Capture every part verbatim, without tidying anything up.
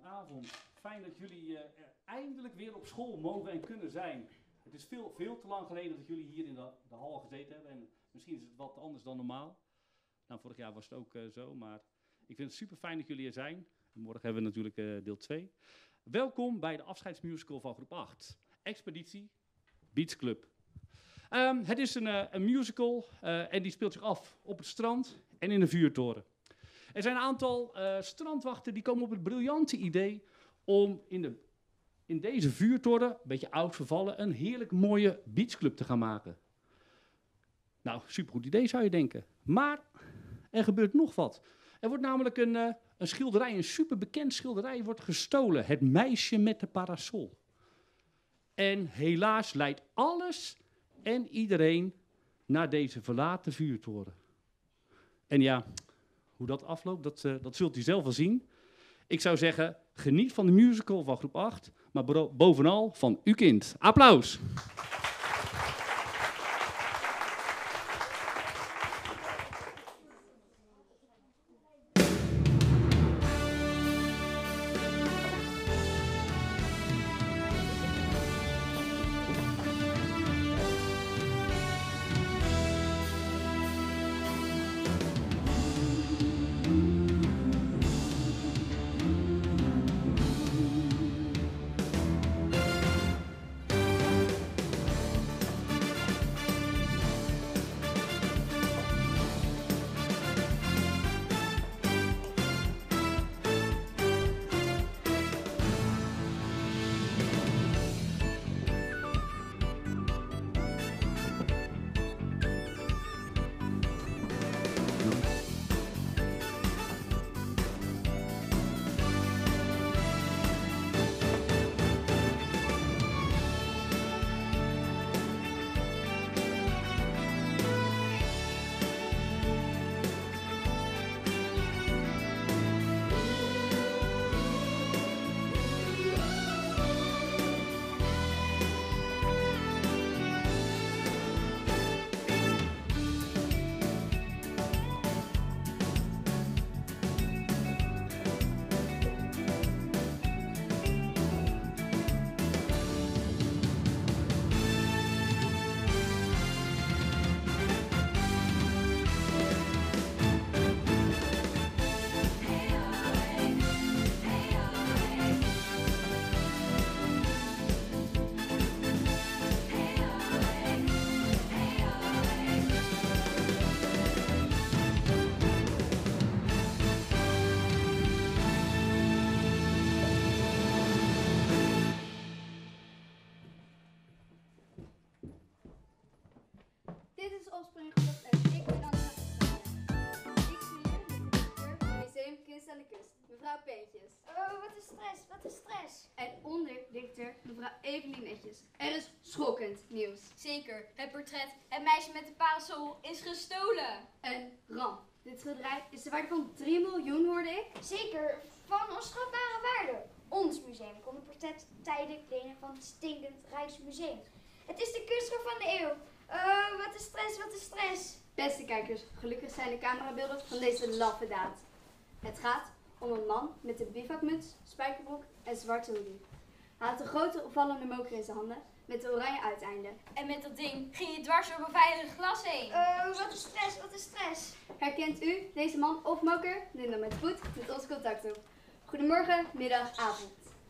Goedenavond. Fijn dat jullie uh, er eindelijk weer op school mogen en kunnen zijn. Het is veel, veel te lang geleden dat jullie hier in de, de hal gezeten hebben. En misschien is het wat anders dan normaal. Nou, vorig jaar was het ook uh, zo, maar ik vind het super fijn dat jullie er zijn. En morgen hebben we natuurlijk uh, deel twee. Welkom bij de afscheidsmusical van groep acht. Expeditie Beach Club. Um, het is een, uh, een musical uh, en die speelt zich af op het strand en in een vuurtoren. Er zijn een aantal uh, strandwachten die komen op het briljante idee om in, de, in deze vuurtoren, een beetje oud vervallen, een heerlijk mooie beachclub te gaan maken. Nou, supergoed idee zou je denken. Maar er gebeurt nog wat. Er wordt namelijk een, uh, een schilderij, een superbekend schilderij, wordt gestolen. Het meisje met de parasol. En helaas leidt alles en iedereen naar deze verlaten vuurtoren. En ja, hoe dat afloopt, dat, uh, dat zult u zelf wel zien. Ik zou zeggen, geniet van de musical van groep acht, maar bovenal van uw kind. Applaus! Mevrouw Peentjes. Oh, wat is stress, wat is stress. En onderdichter mevrouw Evelien Netjes. Er is schokkend nieuws. Zeker, het portret, het meisje met de parasol, is gestolen. Een ramp. Dit schilderij is de waarde van drie miljoen, hoorde ik. Zeker, van onschatbare waarde. Ons museum kon het portret tijdelijk lenen van het stinkend Rijksmuseum. Het is de kunstschrift van de eeuw. Oh, wat is stress, wat is stress. Beste kijkers, gelukkig zijn de camerabeelden van deze laffe daad. Het gaat om een man met een bivakmuts, spijkerbroek en zwarte hoodie. Hij had een grote opvallende moker in zijn handen met een oranje uiteinde. En met dat ding ging je dwars over veilig glas heen. Oh, wat is stress, wat is stress. Herkent u deze man of moker? Neem dan met spoed met ons contact op. Goedemorgen, middag, avond.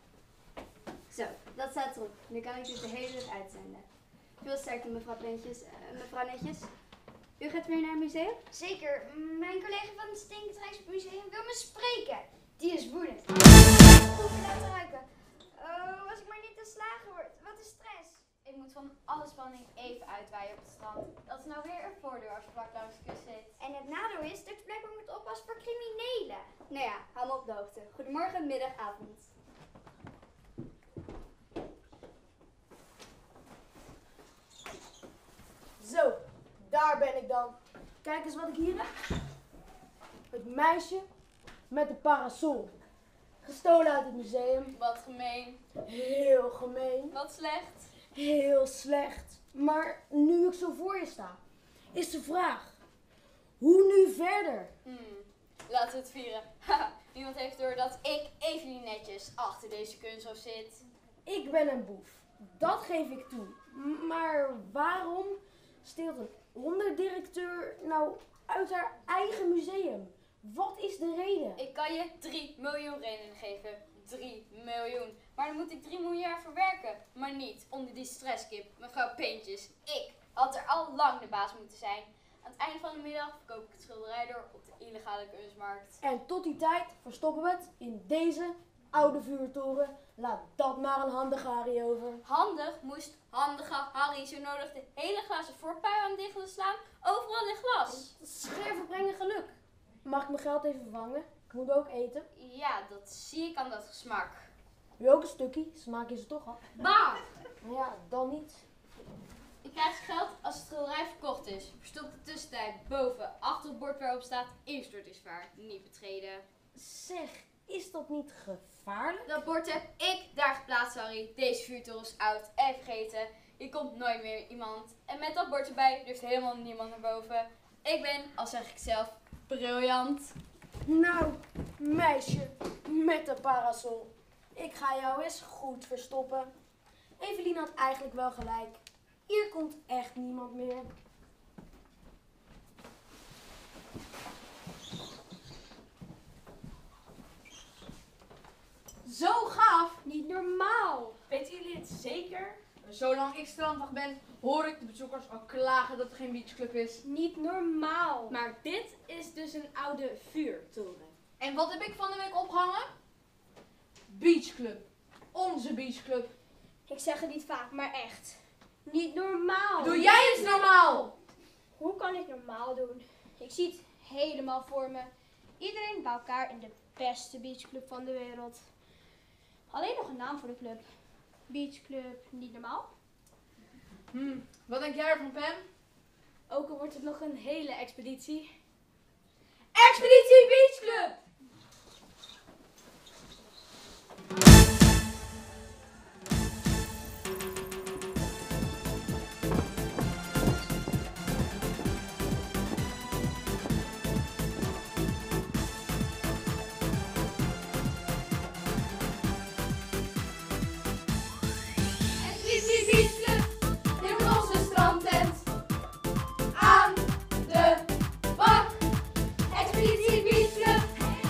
Zo, dat staat erop. Nu kan ik dit de hele dag uitzenden. Veel sterkte mevrouw Peentjes, uh, mevrouw Netjes. U gaat weer naar het museum? Zeker. Mijn collega van het Stinkend Rijksmuseum wil me spreken. Die is woedend. Proeven laten ruiken. Oh, als ik maar niet ontslagen word. Wat is stress? Ik moet van alle spanning even uitwaaien op het strand. Dat is nou weer een voordeel als je vlak langs de kust zit. En het nadeel is dat je blijkbaar moet oppassen voor criminelen. Nou ja, hou me op de hoogte. Goedemorgen, middag, avond. Zo, daar ben ik dan. Kijk eens wat ik hier heb. Het meisje met de parasol. Gestolen uit het museum. Wat gemeen. Heel gemeen. Wat slecht. Heel slecht. Maar nu ik zo voor je sta, is de vraag. Hoe nu verder? Hmm. laten we het vieren. Haha, niemand heeft door dat ik Evelien netjes achter deze kunsthof zit. Ik ben een boef. Dat geef ik toe. M- Maar waarom steelt een onderdirecteur nou uit haar eigen museum? Wat is de reden? Ik kan je drie miljoen redenen geven. drie miljoen. Maar dan moet ik drie miljoen jaar voor werken. Maar niet onder die stresskip, mevrouw Peentjes. Ik had er al lang de baas moeten zijn. Aan het einde van de middag verkoop ik het schilderij door op de illegale kunstmarkt. En tot die tijd verstoppen we het in deze oude vuurtoren. Laat dat maar een handige Harry over. Handig moest handige Harry zo nodig de hele glazen voorpui aan dicht willen slaan. Overal in glas. Scherven brengen geluk. Mag ik mijn geld even vervangen? Ik moet ook eten. Ja, dat zie ik aan dat gesmak. Wil ook een stukje? Smaak is het toch al. Bam! Ja, dan niet. Ik krijg geld als het schilderij verkocht is. Verstop de tussentijd boven, achter het bord waarop staat instort is waar, niet betreden. Zeg, is dat niet gevaarlijk? Dat bord heb ik daar geplaatst, Harry. Deze vuurtoren is oud en vergeten. Hier komt nooit meer iemand. En met dat bord erbij durft helemaal niemand naar boven. Ik ben, al zeg ik zelf, briljant. Nou, meisje met de parasol. Ik ga jou eens goed verstoppen. Evelien had eigenlijk wel gelijk. Hier komt echt niemand meer. Zo gaaf! Niet normaal! Weten jullie het zeker? Zolang ik strandwacht ben, hoor ik de bezoekers al klagen dat er geen beachclub is. Niet normaal. Maar dit is dus een oude vuurtoren. En wat heb ik van de week opgehangen? Beachclub. Onze beachclub. Ik zeg het niet vaak, maar echt. Niet normaal. Doe jij eens normaal! Hoe kan ik normaal doen? Ik zie het helemaal voor me. Iedereen bij elkaar in de beste beachclub van de wereld. Alleen nog een naam voor de club. Beachclub, niet normaal. Hm, wat denk jij ervan, Pam? Ook al wordt het nog een hele expeditie. Expeditie Beachclub! Expeditie Beachclub, in onze strandtent. Aan de bak. Expeditie Beachclub,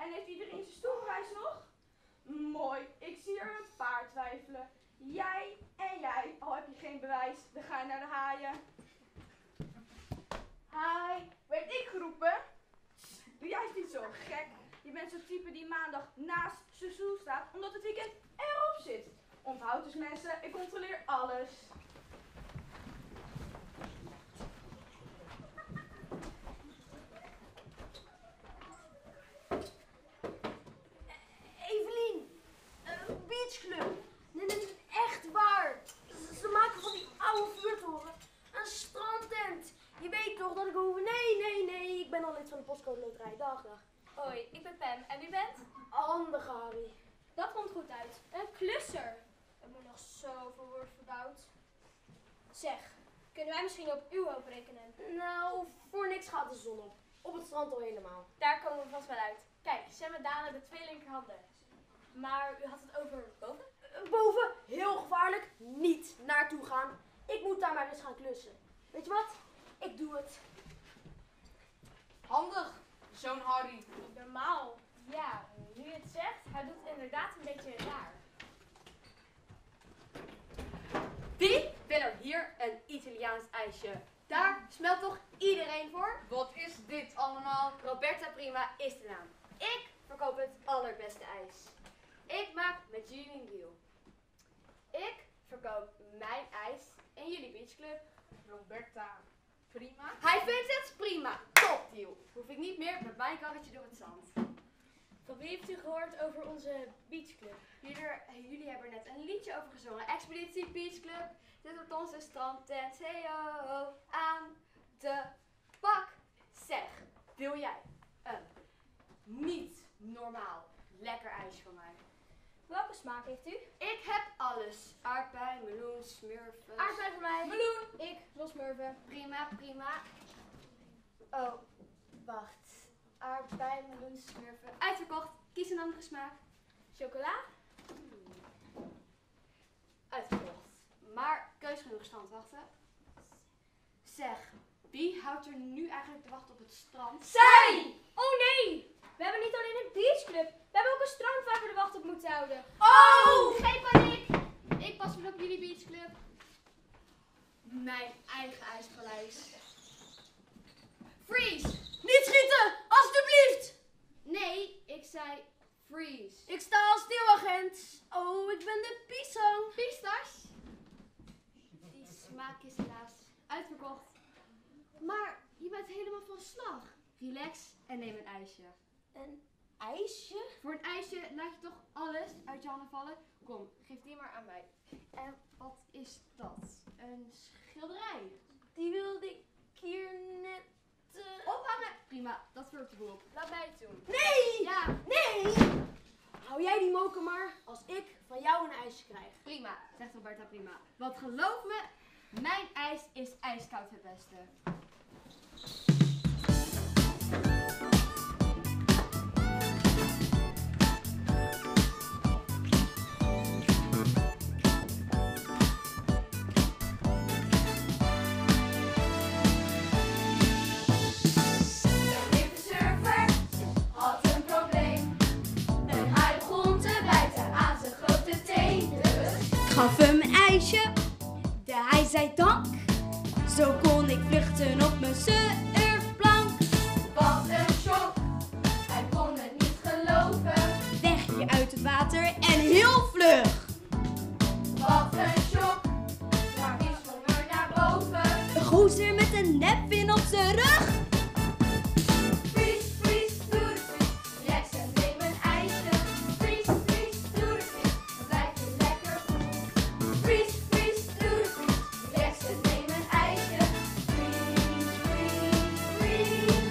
En heeft iedereen zijn stoelbewijs nog? Mooi, ik zie er een paar twijfelen. Jij en jij, al heb je geen bewijs, dan ga je naar de haaien. Hi, werd ik geroepen? Doe jij eens niet zo gek. Je bent zo'n type die maandag naast zijn stoel staat, omdat het weekend erop zit. Onthoud dus mensen, ik controleer alles. Evelien, uh, beachclub. Nee, nee, nee, echt waar. Ze, ze maken van die oude vuurtoren een strandtent. Je weet toch dat ik hoef... Nee, nee, nee, ik ben al lid van de postcode loterij. Dag, dag. Hoi, ik ben Pam en u bent? Handige Harry. Dat komt goed uit. Een klusser. Er moet nog zoveel worden verbouwd. Zeg, kunnen wij misschien op uw hoop rekenen? Nou, voor niks gaat de zon op. Op het strand al helemaal. Daar komen we vast wel uit. Kijk, Sam en Daan hebben twee linkerhanden. Maar u had het over boven? Uh, Boven, heel gevaarlijk, niet naartoe gaan. Ik moet daar maar eens gaan klussen. Weet je wat? Ik doe het. Handig, zo'n Harry. Normaal. Ja, nu je het zegt, hij doet inderdaad een beetje raar. Wie wil er hier een Italiaans ijsje? Daar smelt toch iedereen voor? Wat is dit allemaal? Roberta Prima is de naam. Ik verkoop het allerbeste ijs. Ik maak met jullie een deal. Ik verkoop mijn ijs in jullie beachclub. Roberta Prima. Hij vindt het prima. Top deal. Hoef ik niet meer met mijn karretje door het zand. Van wie heeft u gehoord over onze beachclub? Jullie, jullie hebben er net een liedje over gezongen. Expeditie Beach Club. Dit wordt onze strandtent. Hey ho, ho, aan de bak. Zeg, wil jij een niet normaal lekker ijs van mij? Welke smaak heeft u? Ik heb alles. Aardbei, meloen, smurfen. Aardbei voor mij. Meloen. Ik wil smurfen. Prima, prima. Oh, wacht. Aardbei, meloen, smurfen. Uitverkocht. Kies een andere smaak. Chocola? Uitverkocht. Maar keus genoeg stand wachten. Zeg, wie houdt er nu eigenlijk te wachten op het strand? Zij! Oh nee! We hebben niet alleen een beachclub. We hebben ook een strand waar we de wacht op moeten houden. Oh! Geen paniek! Ik pas wel op jullie beachclub. Mijn eigen ijspaleis. Freeze! Niet schieten, alstublieft! Nee, ik zei freeze. Ik sta al stil, agent. Oh, ik ben de pisang. Pistas? Die smaak is helaas uitverkocht. Maar je bent helemaal van slag. Relax en neem een ijsje. Een ijsje? Voor een ijsje laat je toch alles uit je handen vallen? Kom, geef die maar aan mij. En wat is dat? Een schilderij. Die wilde ik hier net... Uh... Ophangen! Prima, dat vult de boel op. Laat mij het doen. Nee! Ja, Nee! Hou jij die moken maar als ik van jou een ijsje krijg. prima, zegt Roberta prima. Want geloof me, mijn ijs is ijskoud het beste. Gaf hem een ijsje, de hij zei dank. Zo kon ik vluchten op mijn surfplank. Wat een shock, hij kon het niet geloven. Weg je uit het water en heel vlug. Wat een shock, maar wie sprong er naar boven? Een gozer met een nepvin op zijn rug. Freeze, freeze, doe de freeze. Relax en neem een ijsje. Freeze, freeze, doe de freeze. Dan blijf je lekker goed. Freeze, freeze, doe de freeze. Relax en neem een ijsje. Freeze, freeze, freeze.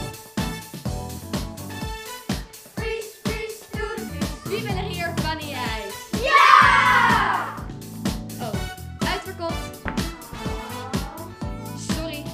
Freeze, freeze, doe de freeze. Wie wil er hier vanille-ijs? Ja! Oh, uitverkocht. Sorry.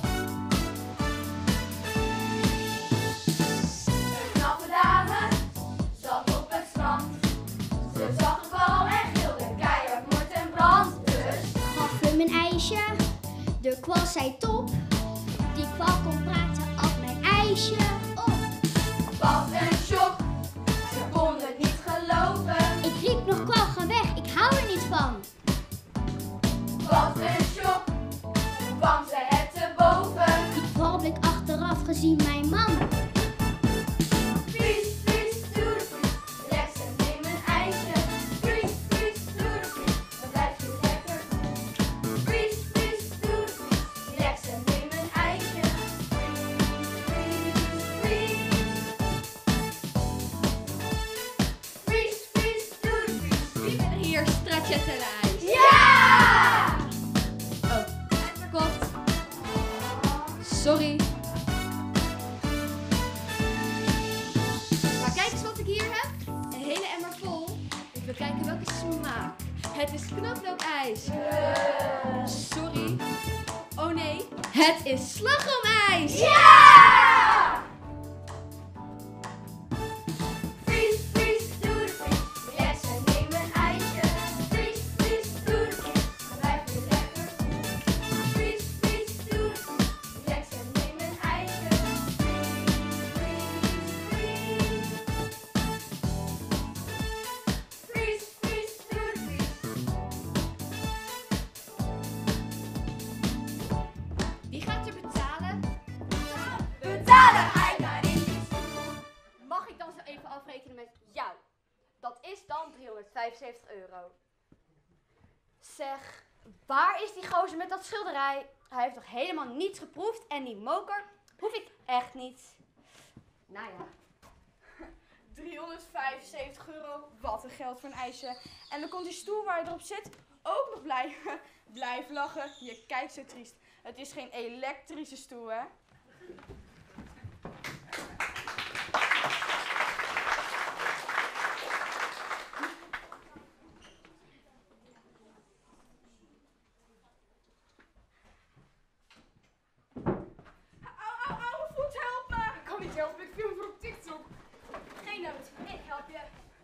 Een knappe dame zat op het strand. Ze zag een bal en gilde keihard moord en brand. Dus Gaf hem een ijsje, de kwal zei top. Die kwal kon praten, at mijn ijsje op. wat een shock, Wat een shock, kwam ze het te boven. Ik val blik achteraf gezien mijn man. Vries, vries, doe de vries. Relax en neem een ijsje. Vries, vries, doe de vries. Dan blijf je lekker. Vries, vries, doe de vries. Relax en neem een ijsje. Vries, vries. Vries, vries, doe de vries. Wie wil hier stretchen ten ijs? Ja! Oh, uitverkocht. Sorry. Maar kijk eens wat ik hier heb. Een hele emmer vol. Even kijken welke smaak. Het is knoflookijs. Sorry. Oh nee, het is slagroomijs. Ja! Vries, vries, doe de vries. Relax en neem een ijsje. Vries, vries, doe de vries. Dan blijf je lekker. Vries, vries, doe de vries. Relax en neem een ijsje. Vries, vries, vries. Vries, vries, doe de vries. Wie gaat er betalen? Betalen, hij kan niet. Mag ik dan zo even afrekenen met jou? Dat is dan driehonderdvijfenzeventig euro. Zeg, waar is die gozer met dat schilderij? Hij heeft toch helemaal niets geproefd en die moker hoef ik echt niet. Nou ja. driehonderdvijfenzeventig euro, wat een geld voor een ijsje. En dan komt die stoel waar je erop zit ook nog blijven. Blijf lachen, je kijkt zo triest. Het is geen elektrische stoel, hè? Au, au, au, mijn voet, help me! Ik kan niet helpen, ik film voor op TikTok. Geen nood, ik help je.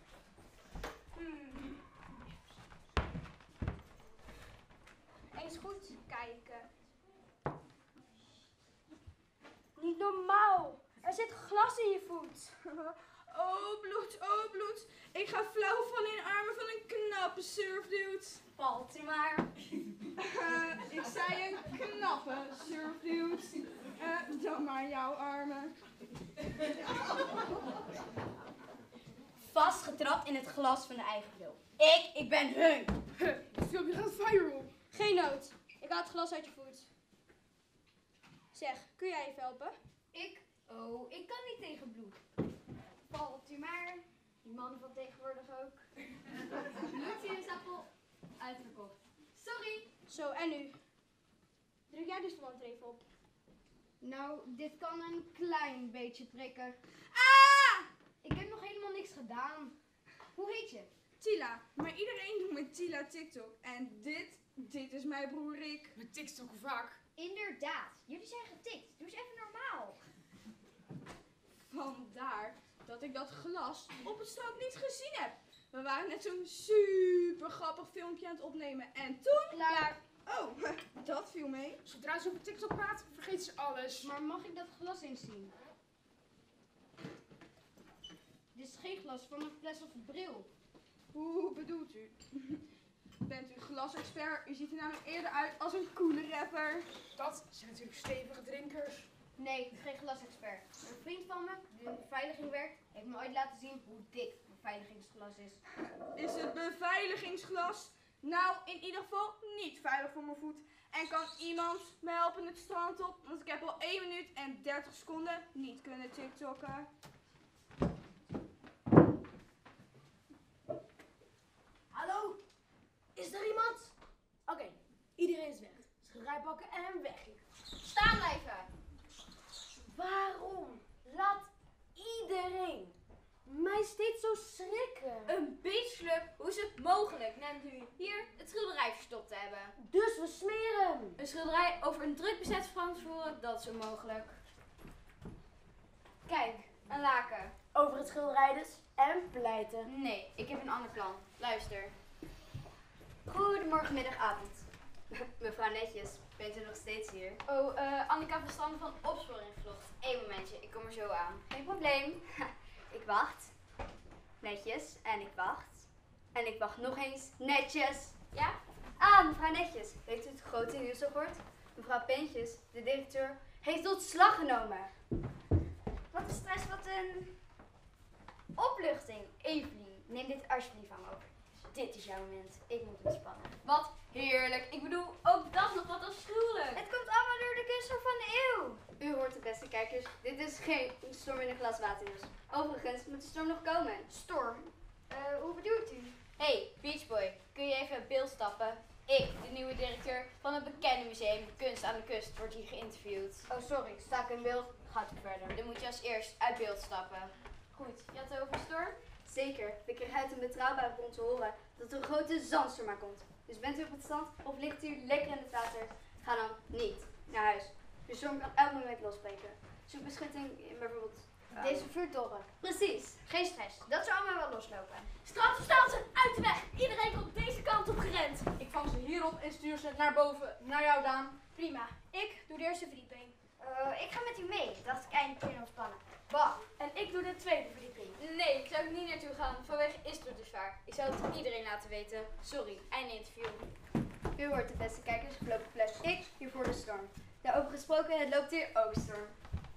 Hmm. Eens goed kijken. Niet normaal. Er zit glas in je voet. Oh bloed, oh bloed. Ik ga flauw vallen in de armen van een knappe surfdude. Valt u maar. Uh, ik zei een knappe surfdude. Uh, dan maar jouw armen. Vastgetrapt in het glas van de eigen bril. Ik, ik ben hun. Het filmpje gaat viral. Geen nood. Ik haal het glas uit je voet. Zeg, kun jij even helpen? Ik? Oh, ik kan niet tegen bloed. Valt u maar. Die mannen van tegenwoordig ook. Bloedsinusappel. Uitverkocht. Sorry. Zo, en nu? Druk jij de stond er even op. Nou, dit kan een klein beetje prikken. Ah! Ik heb nog helemaal niks gedaan. Hoe heet je? Tila. Maar iedereen doet met Tila TikTok. En dit, dit is mijn broer Rick. Met TikTok vaak. Inderdaad. Jullie zijn getikt. Doe eens even normaal. Vandaar dat ik dat glas op het strand niet gezien heb. We waren net zo'n super grappig filmpje aan het opnemen. En toen... Klaar. Oh, dat viel mee. Zodra ze over TikTok praat, vergeet ze alles. Maar mag ik dat glas eens zien? Dit is geen glas van een fles of een bril. Hoe bedoelt u? Bent u glasexpert? U ziet er namelijk eerder uit als een coole rapper. Dat zijn natuurlijk stevige drinkers. Nee, ik ben geen glasexpert. Een vriend van me, die in de beveiliging werkt, heeft me ooit laten zien hoe dik een beveiligingsglas is. Is het beveiligingsglas? Nou, in ieder geval niet veilig voor mijn voet. En kan iemand me helpen het strand op? Want ik heb al één minuut en dertig seconden niet kunnen TikTokken. Hallo? Is er iemand? Oké, iedereen is weg. Schilderij pakken en weg hier. Staan blijven! Waarom laat iedereen mij steeds zo schrikken? Een beachclub? Hoe is het mogelijk, net u hier het schilderij verstopt te hebben? Dus we smeren hem. Een schilderij over een druk bezet Frans voeren, dat is onmogelijk. Kijk, een laken. Over het schilderij dus en pleiten. Nee, ik heb een ander plan. Luister. Goedemorgen, middag, avond. Mevrouw Netjes, bent u nog steeds hier? Oh, eh Annika Verstanden van Opsporing Vlogt. Eén momentje, ik kom er zo aan. Geen probleem. Ik wacht. Netjes. En ik wacht. En ik wacht nog eens. Netjes. Ja? Ah, mevrouw Netjes, heeft u het grote nieuws al gehoord? Mevrouw Pentjes, de directeur, heeft ontslag genomen. Wat een stress, wat een opluchting. Evelien, neem dit alsjeblieft aan me over. Dit is jouw moment. Ik moet ontspannen. Wat heerlijk. Ik bedoel, ook dat nog wat afschuwelijk. Het komt allemaal door de kunststof van de eeuw. U hoort het, beste kijkers. Dit is geen storm in een glas water dus. Overigens moet de storm nog komen. Storm? Eh, hoe bedoelt u? Hey, Beachboy, kun je even in beeld stappen? Ik, de nieuwe directeur van het bekende museum Kunst aan de Kust, wordt hier geïnterviewd. Oh, sorry. Sta ik in beeld? Gaat u verder. Dan moet je als eerst uit beeld stappen. Goed, je had het over storm? Zeker, we kregen uit een betrouwbare bron te horen dat er een grote zandstorm aankomt. Dus bent u op het strand of ligt u lekker in het water? Ga dan niet naar huis. De storm kan elk moment losbreken. Zoek beschutting in bijvoorbeeld... uh, Deze vuurtoren. Precies. Geen stress. Dat zou allemaal wel loslopen. Strandverstaansen, uit de weg! Iedereen komt deze kant op gerend. Ik vang ze hierop en stuur ze naar boven, naar jou, Daan. Prima. Ik doe de eerste verdieping. Eh, ik ga met u mee. Dacht ik eindelijk kunnen ontspannen. Bah. En ik doe de tweede verdieping. Nee, ik zou er niet naartoe gaan. Vanwege is het dus waar. Ik zou het aan iedereen laten weten. Sorry, einde interview. U hoort het, beste kijkers. Voorlopig blijf ik hier voor de storm. Daarover gesproken, het loopt hier ook storm.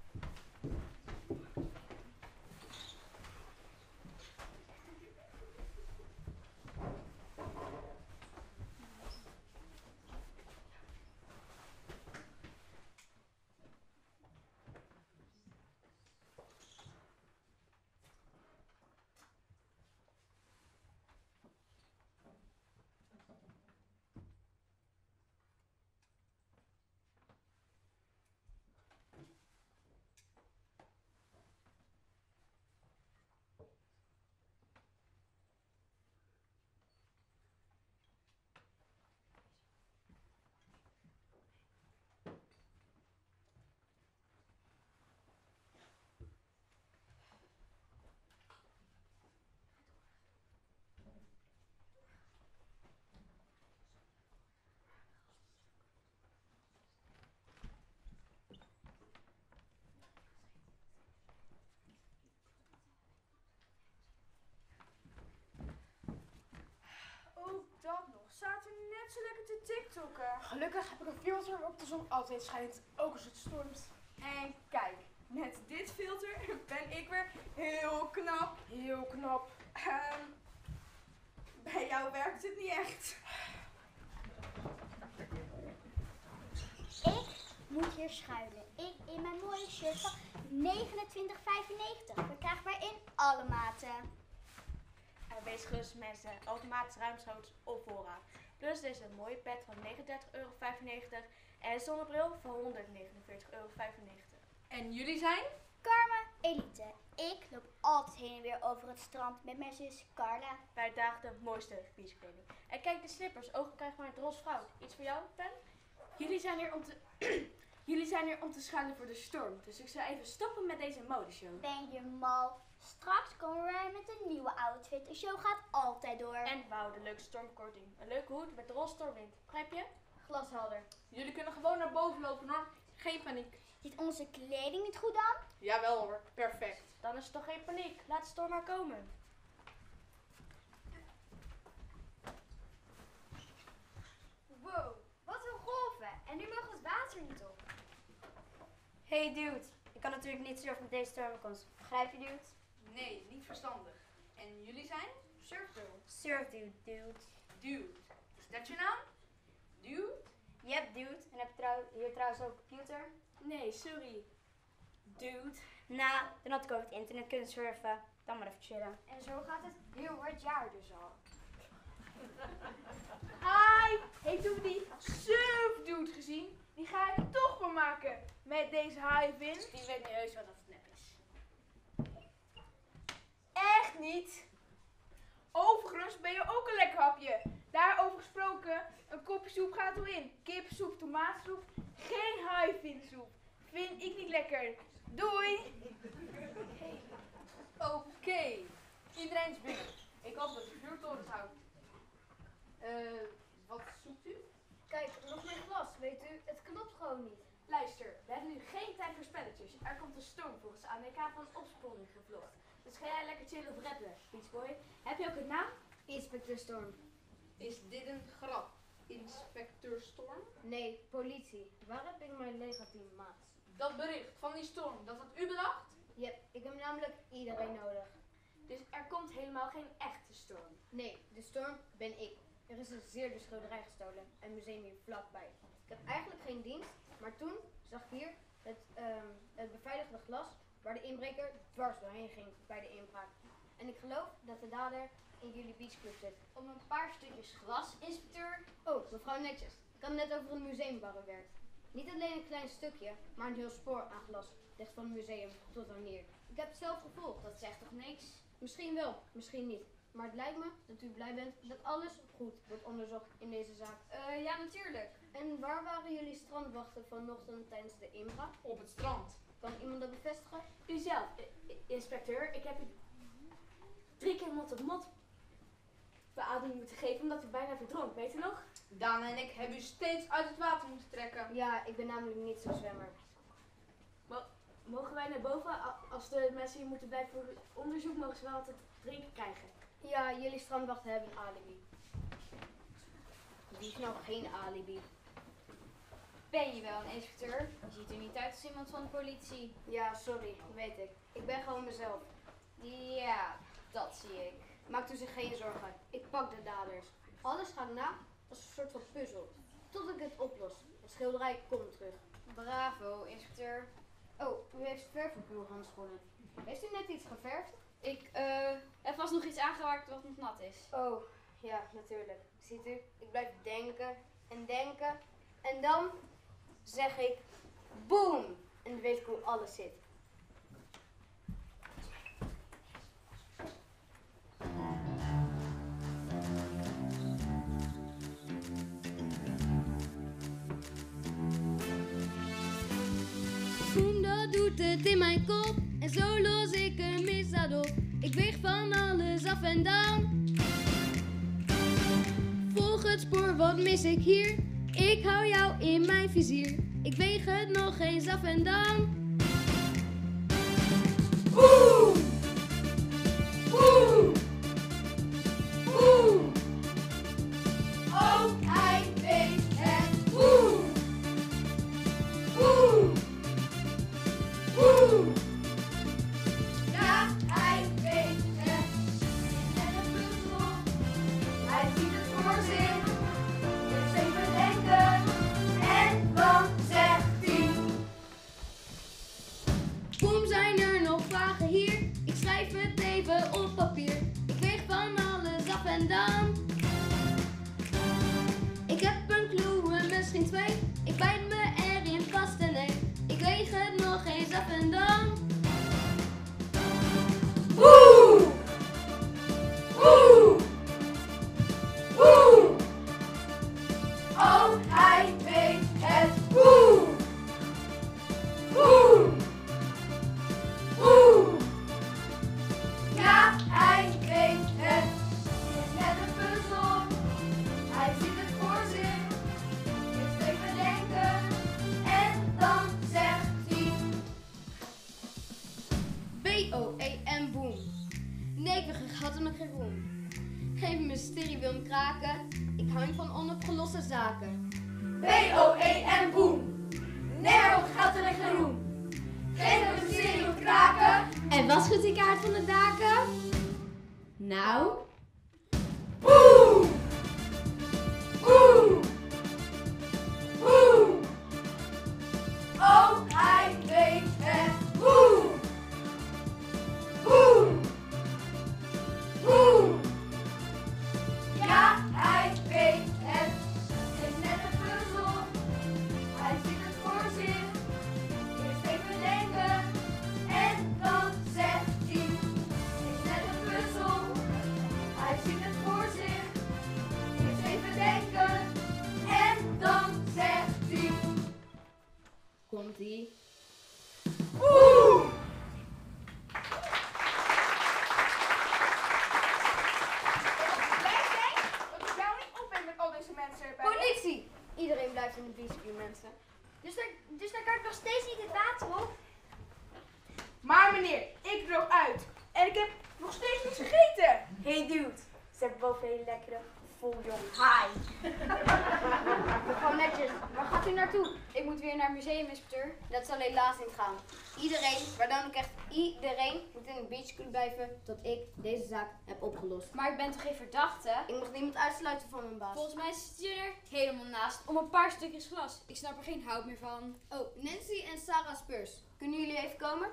Ook dat nog. Zaten net zo lekker te tiktokken. Gelukkig heb ik een filter waarop de zon altijd schijnt, ook als het stormt. En kijk, met dit filter ben ik weer heel knap. Heel knap. Ehm, bij jou werkt het niet echt. Ik moet hier schuilen. Ik in mijn mooie shirt van negenentwintig vijfennegentig. Verkrijgbaar in alle maten. En wees gerust mensen, automatisch ruimschoots op voorraad. Plus deze mooie pet van negenendertig euro vijfennegentig en een zonnebril van honderdnegenenveertig euro vijfennegentig. En jullie zijn? Carmen Elite. Ik loop altijd heen en weer over het strand met mijn zus Carla. Wij dragen de mooiste beachkleding. En kijk de slippers, ogen krijgt maar een dros vrouw. Iets voor jou, Pen? Jullie zijn hier om te... Jullie zijn hier om te schuilen voor de storm, dus ik zou even stoppen met deze modeshow. Ben je mal? Straks komen wij met een nieuwe outfit. De show gaat altijd door. En we houden een leuke stormkorting. Een leuke hoed met dros stormwind. Begrijp je? Glashelder. Jullie kunnen gewoon naar boven lopen hoor. Geen paniek. Ziet onze kleding niet goed aan? Jawel hoor, perfect. Dan is het toch geen paniek. Laat de storm maar komen. Wow, wat een golven. En nu mag het water niet op. Hey dude, ik kan natuurlijk niet surfen met deze stormkomst. Begrijp je dude? Nee, niet verstandig. En jullie zijn? Surfdul. Surf dude, dude. Dude. Is dat je naam? Dude? Yep dude. En heb je trouw hier trouwens ook computer? Nee, sorry. Dude. Nou, dan had ik over het internet kunnen surfen. Dan maar even chillen. En zo gaat het heel het jaar dus al. Hi! Heeft u die surfdude gezien? Die ga ik toch wel maken. Met deze high wind. Die weet niet heus wat dat nep is. Echt niet. Overigens ben je ook een lekker hapje. Daarover gesproken, een kopje soep gaat erin. Kipsoep, tomatensoep, geen haifinsoep. Vind ik niet lekker. Doei! Oké, iedereen is binnen. Ik hoop dat de vuurtoren houdt. Eh, wat zoekt u? Kijk, nog mijn glas. Weet u, het klopt gewoon niet. Luister, we hebben nu geen tijd voor spelletjes. Er komt een storm volgens de A M K van opsporing gevlocht. Dus ga jij lekker chillen of rappen, Beachboy. Heb je ook een naam? Inspecteur Storm. Is dit een grap? Inspecteur Storm? Nee, politie. Waar heb ik mijn legerteam, maat? Dat bericht van die storm, dat had u bedacht? Yep, ik heb namelijk iedereen nodig. Dus er komt helemaal geen echte storm. Nee, de storm ben ik. Er is een zeer schilderij gestolen, een museum hier vlakbij. Ik heb eigenlijk geen dienst, maar toen zag ik hier het, ehm, het beveiligde glas waar de inbreker dwars doorheen ging bij de inbraak. En ik geloof dat de dader in jullie beachclub zit. Om een paar stukjes glas, inspecteur. Oh, mevrouw Netjes. Ik had net over een museum waar u werkt. Niet alleen een klein stukje, maar een heel spoor aan glas. Ligt van het museum tot aan hier. Ik heb het zelf gevolgd. Dat zegt toch niks? Misschien wel, misschien niet. Maar het lijkt me dat u blij bent dat alles goed wordt onderzocht in deze zaak. Uh, ja, natuurlijk. En waar waren jullie strandwachten vanochtend tijdens de inbraak? Op het strand. Kan iemand dat bevestigen? U zelf, i- i- inspecteur. Ik heb u drie keer mond-op-mond beademing moeten geven omdat u bijna verdronk. Weet u nog? Daan en ik hebben u steeds uit het water moeten trekken. Ja, ik ben namelijk niet zo'n zwemmer. Mogen wij naar boven? A- Als de mensen hier moeten blijven voor onderzoek, mogen ze wel wat te drinken krijgen. Ja, jullie strandwachten hebben een alibi. Wie is nou geen alibi? Ben je wel een inspecteur? Je ziet er niet uit als iemand van de politie. Ja, sorry, weet ik. Ik ben gewoon mezelf. Ja, dat zie ik. Maakt u zich geen zorgen. Ik pak de daders. Alles gaat na als een soort van puzzel. Tot ik het oplos. Het schilderij komt terug. Bravo, inspecteur. Oh, u heeft verf op uw handschoenen. Heeft u net iets geverfd? Ik uh, heb vast nog iets aangeraakt wat nog nat is. Oh, ja, natuurlijk. Ziet u, ik blijf denken en denken. En dan zeg ik boom. En dan weet ik hoe alles zit. Boem, dat doet het in mijn kop en zo los ik een misdaad op. Ik weeg van alles af en down. Volg het spoor, wat mis ik hier? Ik hou jou in mijn vizier. Ik weeg het nog eens af en down. Boem! Boem! Boem! Ook hij weet het. Boem! Boem! Boem! Ja, hij weet het. En een puzzel. Hij ziet het voor zich. Dus even denken. En dan zegt hij. Boem, zijn er nog vragen hier? Ik schrijf het even op papier. Ik weeg van alles af en down. Ik heb een clue en misschien twee. Ik bijt me erin vast en nee. Ik weeg het nog eens af en down. Woe! Woe! Woe! Ook hij weet het. Woe! Woe! Woe! Ja, hij weet het. Het is net een puzzel. Hij ziet het voor zich. Dus even denken. En dan zegt hij. B O E M boom. Nee, ik ben geen gat en ook geen roem. Geen mysterie wil me kraken. Ik hou niet van onopgeloste zaken. B O E M boem. Nee, ook gaat er geen roem. Geen mysterie moet kraken. En wat schudt die kaart van de daken? Nou, Boem! Boem! Boem! Ook hij weet het. Boem! Boem! Boem! Ja, hij weet het. Het is net een puzzel. Hij ziet het voor zich. Eerst even denken. En dan zegt hij. Het is net een puzzel. Hij ziet het voor zich. Eerst even denken. En dan zegt hij. komt-ie. Oeh! Blij zijn dat ik jou niet op ben met al deze mensen erbij. Politie! Iedereen blijft in de beachview, mensen. Dus daar, dus daar kan ik nog steeds niet het water op? Maar meneer, ik droog uit. En ik heb nog steeds niets gegeten. Hey dude, ze hebben boven hele lekkere vol, jong. Hi. Mevrouw Netjes, waar gaat u naartoe? Ik moet weer naar het museum, inspecteur. Dat zal helaas niet gaan. Iedereen, maar dan ook echt iedereen, moet in de beachclub blijven tot ik deze zaak heb opgelost. Maar ik ben toch geen verdachte? Ik mag niemand uitsluiten van mijn baas. Volgens mij zit je er helemaal naast om een paar stukjes glas. Ik snap er geen hout meer van. Oh, Nancy en Sarah Spurs. Kunnen jullie even komen?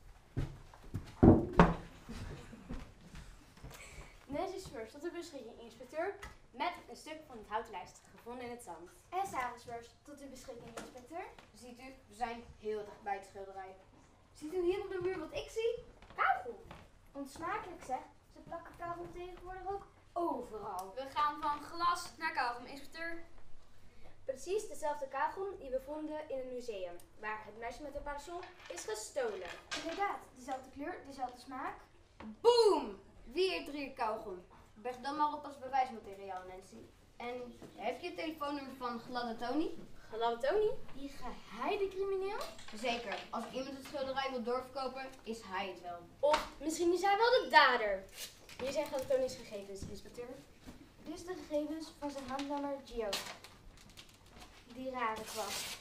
Nancy Spurs, tot uw beschikking, inspecteur. Met een stuk van het houtlijst, gevonden in het zand. En Sarah Spurs, tot uw beschikking, inspecteur. Ziet u, we zijn heel dicht bij het schilderij. Ziet u hier op de muur wat ik zie? Kauwgom. Onsmakelijk zeg. Ze plakken kauwgom tegenwoordig ook overal. We gaan van glas naar kauwgom, inspecteur. Precies dezelfde kauwgom die we vonden in het museum, waar het meisje met de parasol is gestolen. Inderdaad, dezelfde kleur, dezelfde smaak. Boom! Weer drie kauwgom. Berg dan maar op als bewijsmateriaal, Nancy. En heb je het telefoonnummer van Gladde Tony? Gladde Tony? Die geheide crimineel? Zeker. Als iemand het schilderij wil doorverkopen, is hij het wel. Of misschien is hij wel de dader. Hier zijn Gladde Tony's gegevens, inspecteur. Dit is de gegevens van zijn handlanger Gio. Die rare kwast.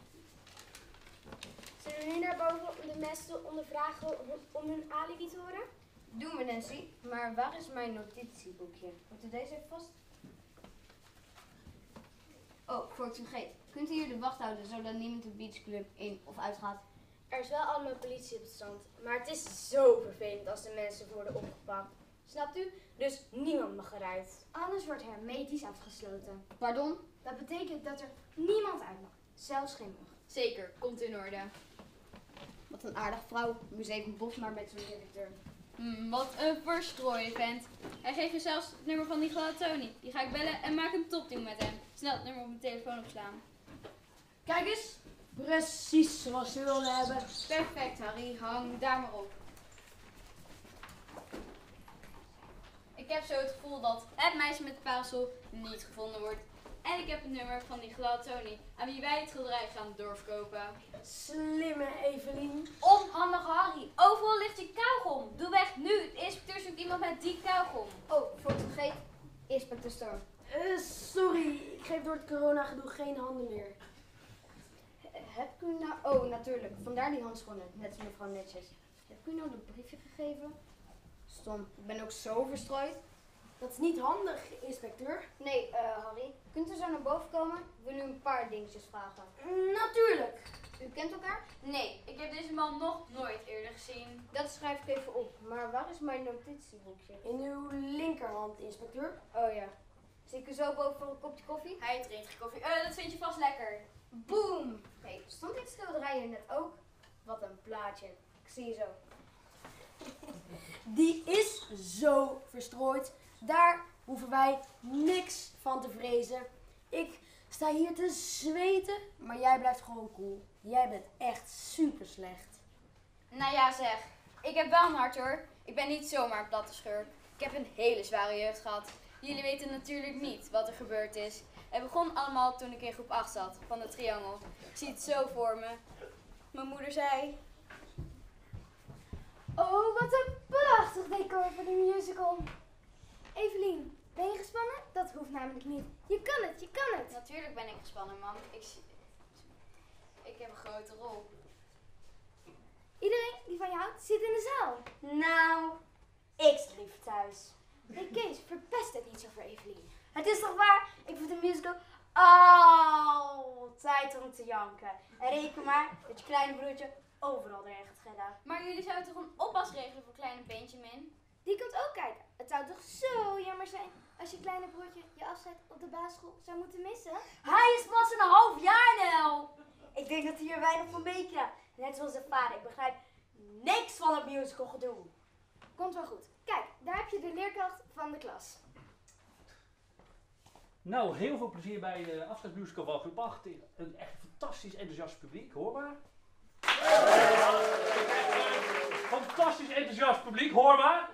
Zullen we nu naar boven om de mensen ondervragen om, om hun alibi te horen? Doen we, Nancy. Maar waar is mijn notitieboekje? Moet u deze even vast? Oh, voor ik het vergeet. Kunt u hier de wacht houden, zodat niemand de beachclub in of uitgaat? Er is wel allemaal politie op het strand, maar het is zo vervelend als de mensen worden opgepakt. Snapt u? Dus niemand mag eruit. Alles wordt hermetisch afgesloten. Pardon? Dat betekent dat er niemand uit mag, zelfs geen mug. Zeker, komt in orde. Wat een aardig vrouw. Museum Bos maar met zo'n directeur. Hmm, wat een verstrooien vent. Hij geeft me zelfs het nummer van die Gladde Tony. Die ga ik bellen en maak een topdeal met hem. Snel het nummer op mijn telefoon opslaan. Kijk eens. Precies zoals ze wilden hebben. Perfect, Harry. Hang daar maar op. Ik heb zo het gevoel dat het meisje met de parasol niet gevonden wordt. En ik heb het nummer van die Gladde Tony, aan wie wij het schilderij gaan doorverkopen. Slimme Evelien. Onhandige Harry, overal ligt die kauwgom. Doe weg nu, de inspecteur zoekt iemand met die kauwgom. Oh, voor het vergeet, inspecteur Storm. Uh, sorry, ik geef door het corona-gedoe geen handen meer. Heb ik u nou... Oh, natuurlijk. Vandaar die handschoenen. Net als mevrouw Netjes. Heb ik u nou dat briefje gegeven? Stom. Ik ben ook zo verstrooid. Dat is niet handig, inspecteur. Nee, uh, Harry. Kunt u zo naar boven komen? Ik wil u een paar dingetjes vragen. Natuurlijk. U kent elkaar? Nee, ik heb deze man nog nooit eerder gezien. Dat schrijf ik even op. Maar waar is mijn notitieboekje? In uw linkerhand, inspecteur. Oh ja. Zie ik u zo boven voor een kopje koffie? Hij drinkt geen koffie. Eh, dat vind je vast lekker. Boom! Hey, stond dit schilderij hier net ook? Wat een plaatje. Ik zie je zo. Die is zo verstrooid. Daar hoeven wij niks van te vrezen. Ik sta hier te zweten, maar jij blijft gewoon cool. Jij bent echt super slecht. Nou ja zeg, ik heb wel een hart hoor. Ik ben niet zomaar een platte schurk. Ik heb een hele zware jeugd gehad. Jullie weten natuurlijk niet wat er gebeurd is. Het begon allemaal toen ik in groep acht zat, van de triangel. Ik zie het zo voor me. Mijn moeder zei... Oh, wat een prachtig decor voor de musical. Evelien, ben je gespannen? Dat hoeft namelijk niet. Je kan het, je kan het. Natuurlijk ben ik gespannen, man. Ik, ik heb een grote rol. Iedereen die van je houdt zit in de zaal. Nou, ik zit liever thuis. Hey Kees, verpest het niet zo voor Evelien. Het is toch waar? Ik vind de musical altijd om te janken. En reken maar dat je kleine broertje overal erin gaat redden. Maar jullie zouden toch een oppas regelen voor kleine Benjamin? Die komt ook kijken. Het zou toch zo jammer zijn als je kleine broertje je afscheid op de basisschool zou moeten missen? Hij is pas een half jaar, Nel. Ik denk dat hij hier weinig van meekrijgt. Net zoals zijn vader. Ik begrijp niks van het musical gedoe. Komt wel goed. Kijk, daar heb je de leerkracht van de klas. Nou, heel veel plezier bij de afscheidsmusical van groep acht. Een echt fantastisch enthousiast publiek, hoor maar. Fantastisch enthousiast publiek, hoor maar.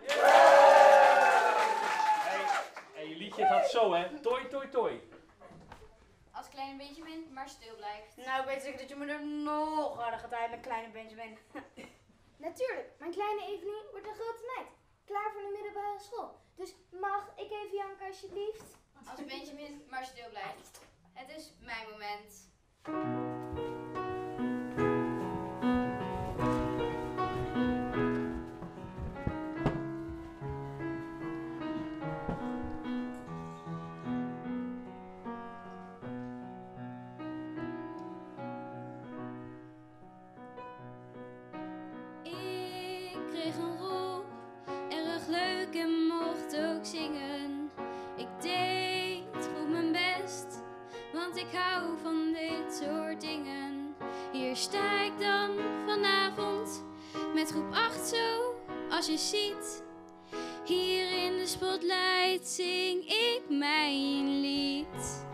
Hey, en je liedje gaat zo, hè. Toi, toi, toi. Als kleine Benjamin maar stil blijft. Nou, ik weet zeker dat je me er nog harder gaat uit met kleine Benjamin. Natuurlijk, mijn kleine Evelien wordt een grote meid. Klaar voor de middelbare school. Dus mag ik even janken alsjeblieft? Als Benjamin maar stil blijft. Het is mijn moment. Ik kreeg een rol, erg leuk en mocht ook zingen. Ik deed goed mijn best, want ik hou van dit soort dingen. Hier sta ik dan vanavond, met groep acht zo, als je ziet. Hier in de spotlight zing ik mijn lied.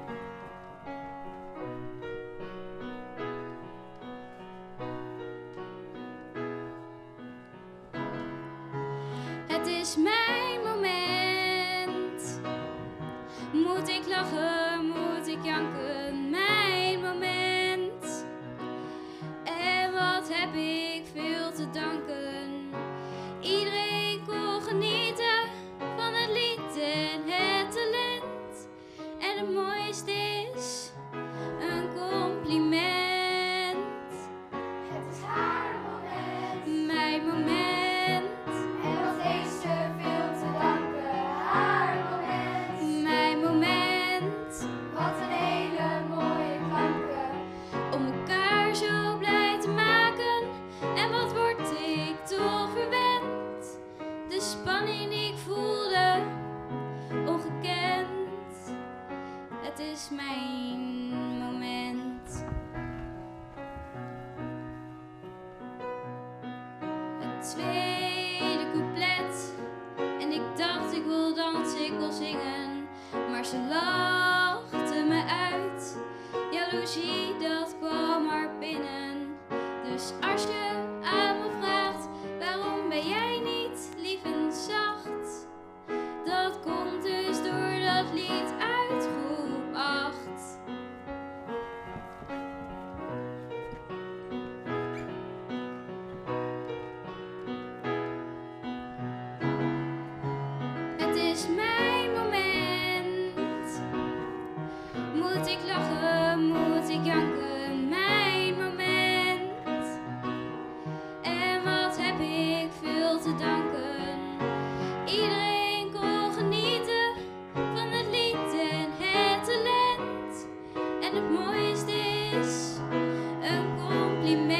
Het is mijn moment. Moet ik lachen, moet ik janken? Mijn moment. En wat heb ik veel te danken? Iedereen kon genieten van het lied en het talent. En het mooiste is een compliment. Het is haar moment. Mijn moment. En wat heeft ze veel te danken? Haar moment. Mijn moment. Wat een hele mooie klanken. Om elkaar zo blij te maken. En wat word ik toch verwend. De spanning die ik voelde, ongekend. Het is mijn moment. Het tweede couplet. En ik dacht ik wil dansen, ik wil zingen. Maar ze lachte me uit. Jaloezie, dat kwam maar binnen. Dus als je aan me vraagt, waarom ben jij niet lief en zacht? Dat komt dus door dat lied uit groep acht. Het is mijn moment. Moet ik lachen, moet ik janken? Mijn moment. En wat heb ik veel te danken? Iedereen kon genieten van het lied en het talent. En het mooiste is een compliment.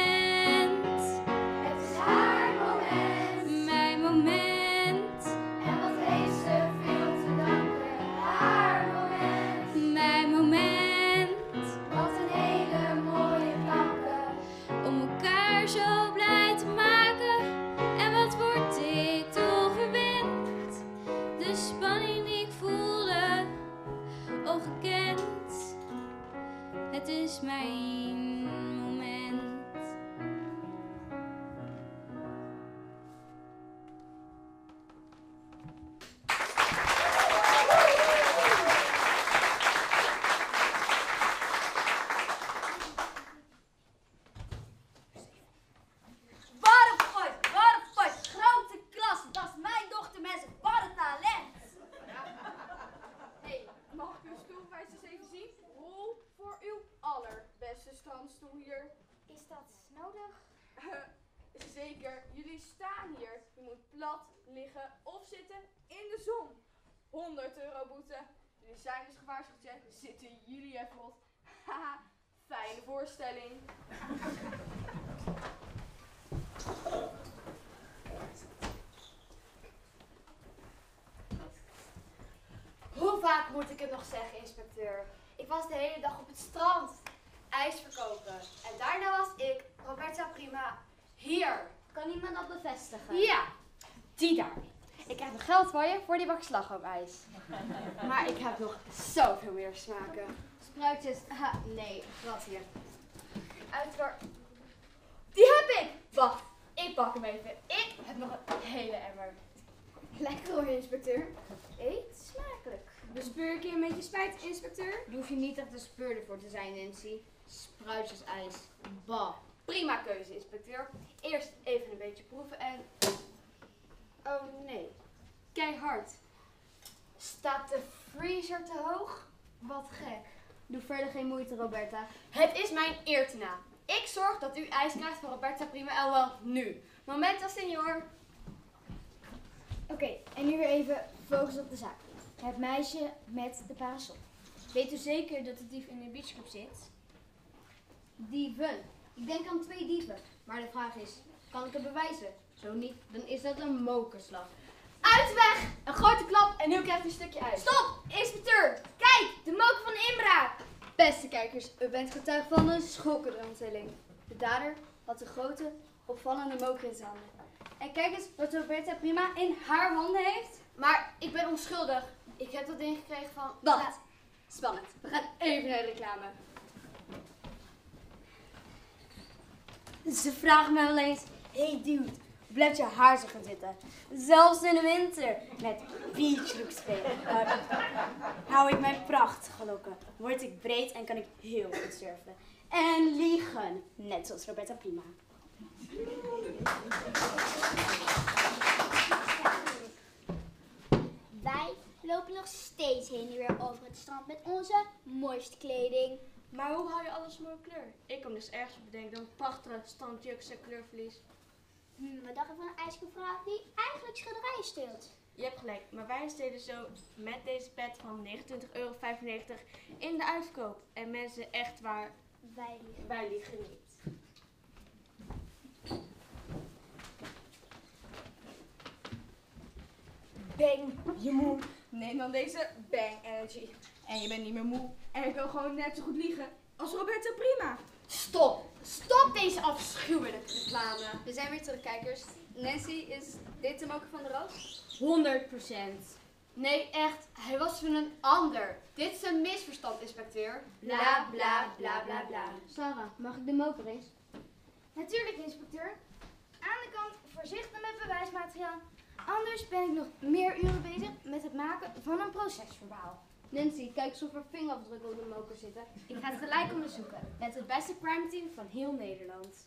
Het is haar moment. Mijn moment. En wat heeft ze veel te danken? Haar moment. Mijn moment. Wat een hele mooie klanken. Om elkaar zo blij te maken. En wat word ik toch verwend. De spanning die ik voelde, ongekend. Het is mijn moment. Waterfoot, waterfoot, grote klas, dat is mijn dochter met zijn talent. Hey, mag ik uw stoelbewijs eens even zien? Rol voor uw allerbeste strandstoel hier. Is dat nodig? Zeker, jullie staan hier. Je moet plat liggen of zitten in de zon. honderd euro boete. Jullie zijn dus gewaarschuwd, hè? Zitten jullie even rot. Haha, fijne voorstelling. Hoe vaak moet ik het nog zeggen, inspecteur? Ik was de hele dag op het strand. Ijs verkopen. En daarna was ik, Roberta Prima, hier. Kan iemand dat bevestigen? Ja, die daar. Ik heb nog geld voor je, voor die bak slagroomijs. Maar ik heb nog zoveel meer smaken. Spruitjes. Ha, nee, wat hier. Uiteraard. Die heb ik! Wacht, ik pak hem even. Ik heb nog een hele emmer. Lekker hoor, inspecteur. Eet smakelijk. Bespeur ik je een beetje spijt, inspecteur? Daar hoef je niet echt een speurder voor te zijn, Nancy. Spruitjesijs. Bah. Prima keuze, inspecteur. Eerst even een beetje proeven en... Oh nee. Keihard. Staat te freezer te hoog? Wat gek. Doe verder geen moeite, Roberta. Het is mijn eer te na. Ik zorg dat u ijs krijgt van Roberta Prima en wel nu. Momento, senor. Oké, en nu weer even focus op de zaak. Het meisje met de parasol. Weet u zeker dat de dief in de beachclub zit? Dieven. Ik denk aan twee dieven. Maar de vraag is, kan ik het bewijzen? Zo niet, dan is dat een mokerslag. Uit de weg! Een grote klap en nu krijgt u een stukje ijs. Stop! Inspecteur! Kijk! De moker van de inbraak! Beste kijkers, u bent getuige van een schokkende ontdekking. De dader had een grote, opvallende moker in zijn handen. En kijk eens wat Roberta Prima in haar handen heeft. Maar ik ben onschuldig. Ik heb dat ding gekregen van... Wacht! Spannend. We gaan even naar de reclame. Ze vragen me wel eens, hey dude, blijft je haar zo gaan zitten? Zelfs in de winter met beachlook spelen. Uh, hou ik mijn prachtige lokken, word ik breed en kan ik heel goed surfen. En liegen, net zoals Roberta Prima. Wij lopen nog steeds heen en weer over het strand met onze mooiste kleding. Maar hoe hou je alles mooi kleur? Ik kan dus ergens bedenken dan prachtige strandjurks en kleurverlies. Hm, wat dacht je van een ijsvrouw die eigenlijk schilderijen steelt? Je hebt gelijk, maar wij steden zo met deze pet van negenentwintig euro vijfennegentig in de uitverkoop. En mensen echt waar, Wij liegen. wij liegen niet. Bang, je moe. Neem dan deze Bang Energy. En je bent niet meer moe. En je kan gewoon net zo goed liegen als Roberta Prima. Stop! Stop deze afschuwelijke reclame. We zijn weer terug, kijkers. Nancy, is dit de moker van de roos? honderd procent. Nee, echt. Hij was van een ander. Dit is een misverstand, inspecteur. Bla bla bla bla bla. Sarah, mag ik de moker eens? Natuurlijk, inspecteur. Aan de kant voorzichtig met bewijsmateriaal. Anders ben ik nog meer uren bezig met het maken van een procesverbaal. Nancy, kijk eens of er vingerafdrukken op de moker zitten. Ik ga het gelijk onderzoeken met het beste crime team van heel Nederland.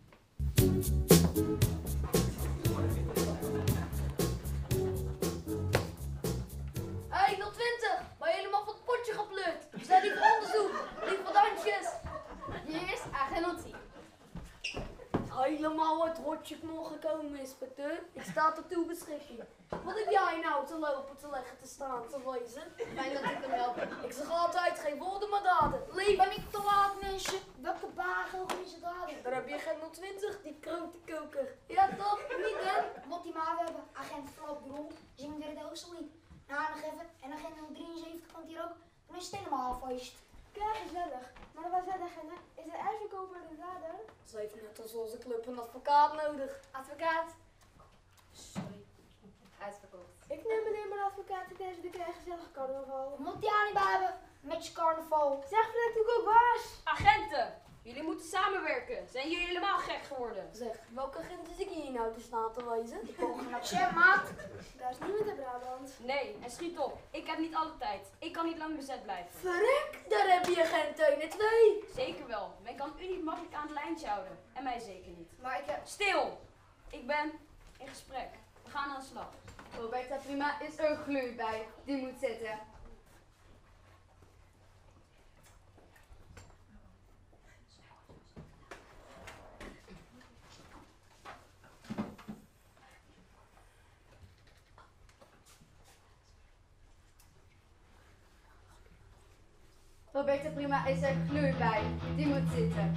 Hey, nul twintig! Ben je helemaal van het potje geplukt? We zijn niet voor onderzoek, niet voor dansjes. Hier is agent nul tien. Helemaal uit Rotjekmol gekomen, inspecteur. Ik sta tot uw beschikking. Wat heb jij nou te lopen, te leggen, te staan, te wezen? Fijn dat ik kan helpen. Ik zeg altijd geen woorden maar daden. Leef ben ik te laat, mensje. Welke bagel is het daden? Daar heb je geen nul twintig, die grote koker. Ja toch, niet hè? Wat die maar we hebben, agent Flapdrol, zien we weer de Oosterliep. Nou, nog even, en agent nul drieënzeventig komt hier ook, dan is het helemaal feest. Kijk, gezellig. Maar wat zei de agent? Is de ijsverkoper de dader? Ze heeft net als onze club een advocaat nodig. Advocaat. Sorry. Uitverkocht. Ik neem meneer mijn advocaat, ik deze de krijgen gezellig carnaval. Moet die aan niet bij hebben, met je carnaval. Zeg, blijkt ook ook baas. Agenten, jullie moeten samenwerken. Zijn jullie helemaal gek geworden? Zeg, welke agent is ik hier nou te staan te wijzen? Ik kon geen accent, maat. Daar is niemand in Brabant. Nee, en schiet op. Ik heb niet alle tijd. Ik kan niet lang bezet blijven. Verrek, daar heb je geen teunen twee. Zeker wel. Men kan u niet makkelijk aan het lijntje houden. En mij zeker niet. Maar ik heb... Stil! Ik ben in gesprek. We gaan aan de slag. Roberta Prima is er gloei bij. Die moet zitten. Roberta Prima is er gloei bij. Die moet zitten.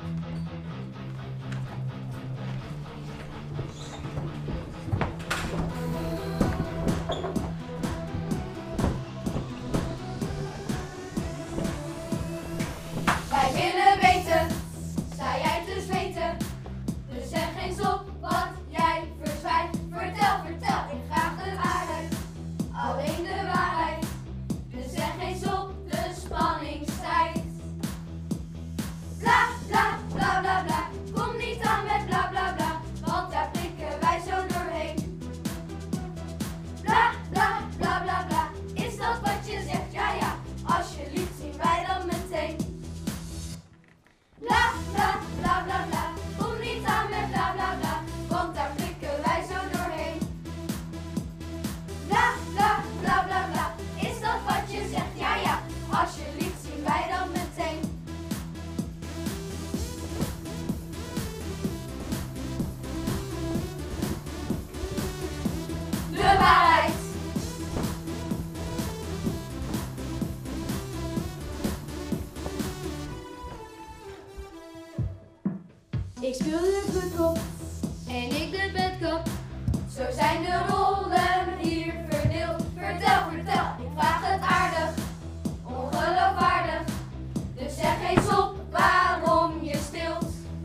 Wij willen weten, sta jij te zweten? Dus zeg eens op wat jij verzwijgt. Vertel, vertel, ik graag de waarheid. Alleen de waarheid. Dus zeg eens op, de spanning stijgt. Bla, bla, bla, bla, bla. Kom niet aan met bla, bla, bla. Want daar prikken wij zo doorheen. Bla, bla, bla, bla, bla. Is dat wat je zegt? Ja, ja. Als je lief zien wij dan meteen. Bla, bla, bla, bla, bla. Kom niet aan met bla, bla, bla. Want daar prikken wij zo doorheen. Bla, bla, bla, bla, bla. Is dat wat je zegt? Ik speel de butkop. En ik de bedkop. Zo zijn de rollen hier verdeeld. Vertel, vertel, ik vraag het aardig, ongeloofwaardig. Dus zeg eens op waarom je stilt.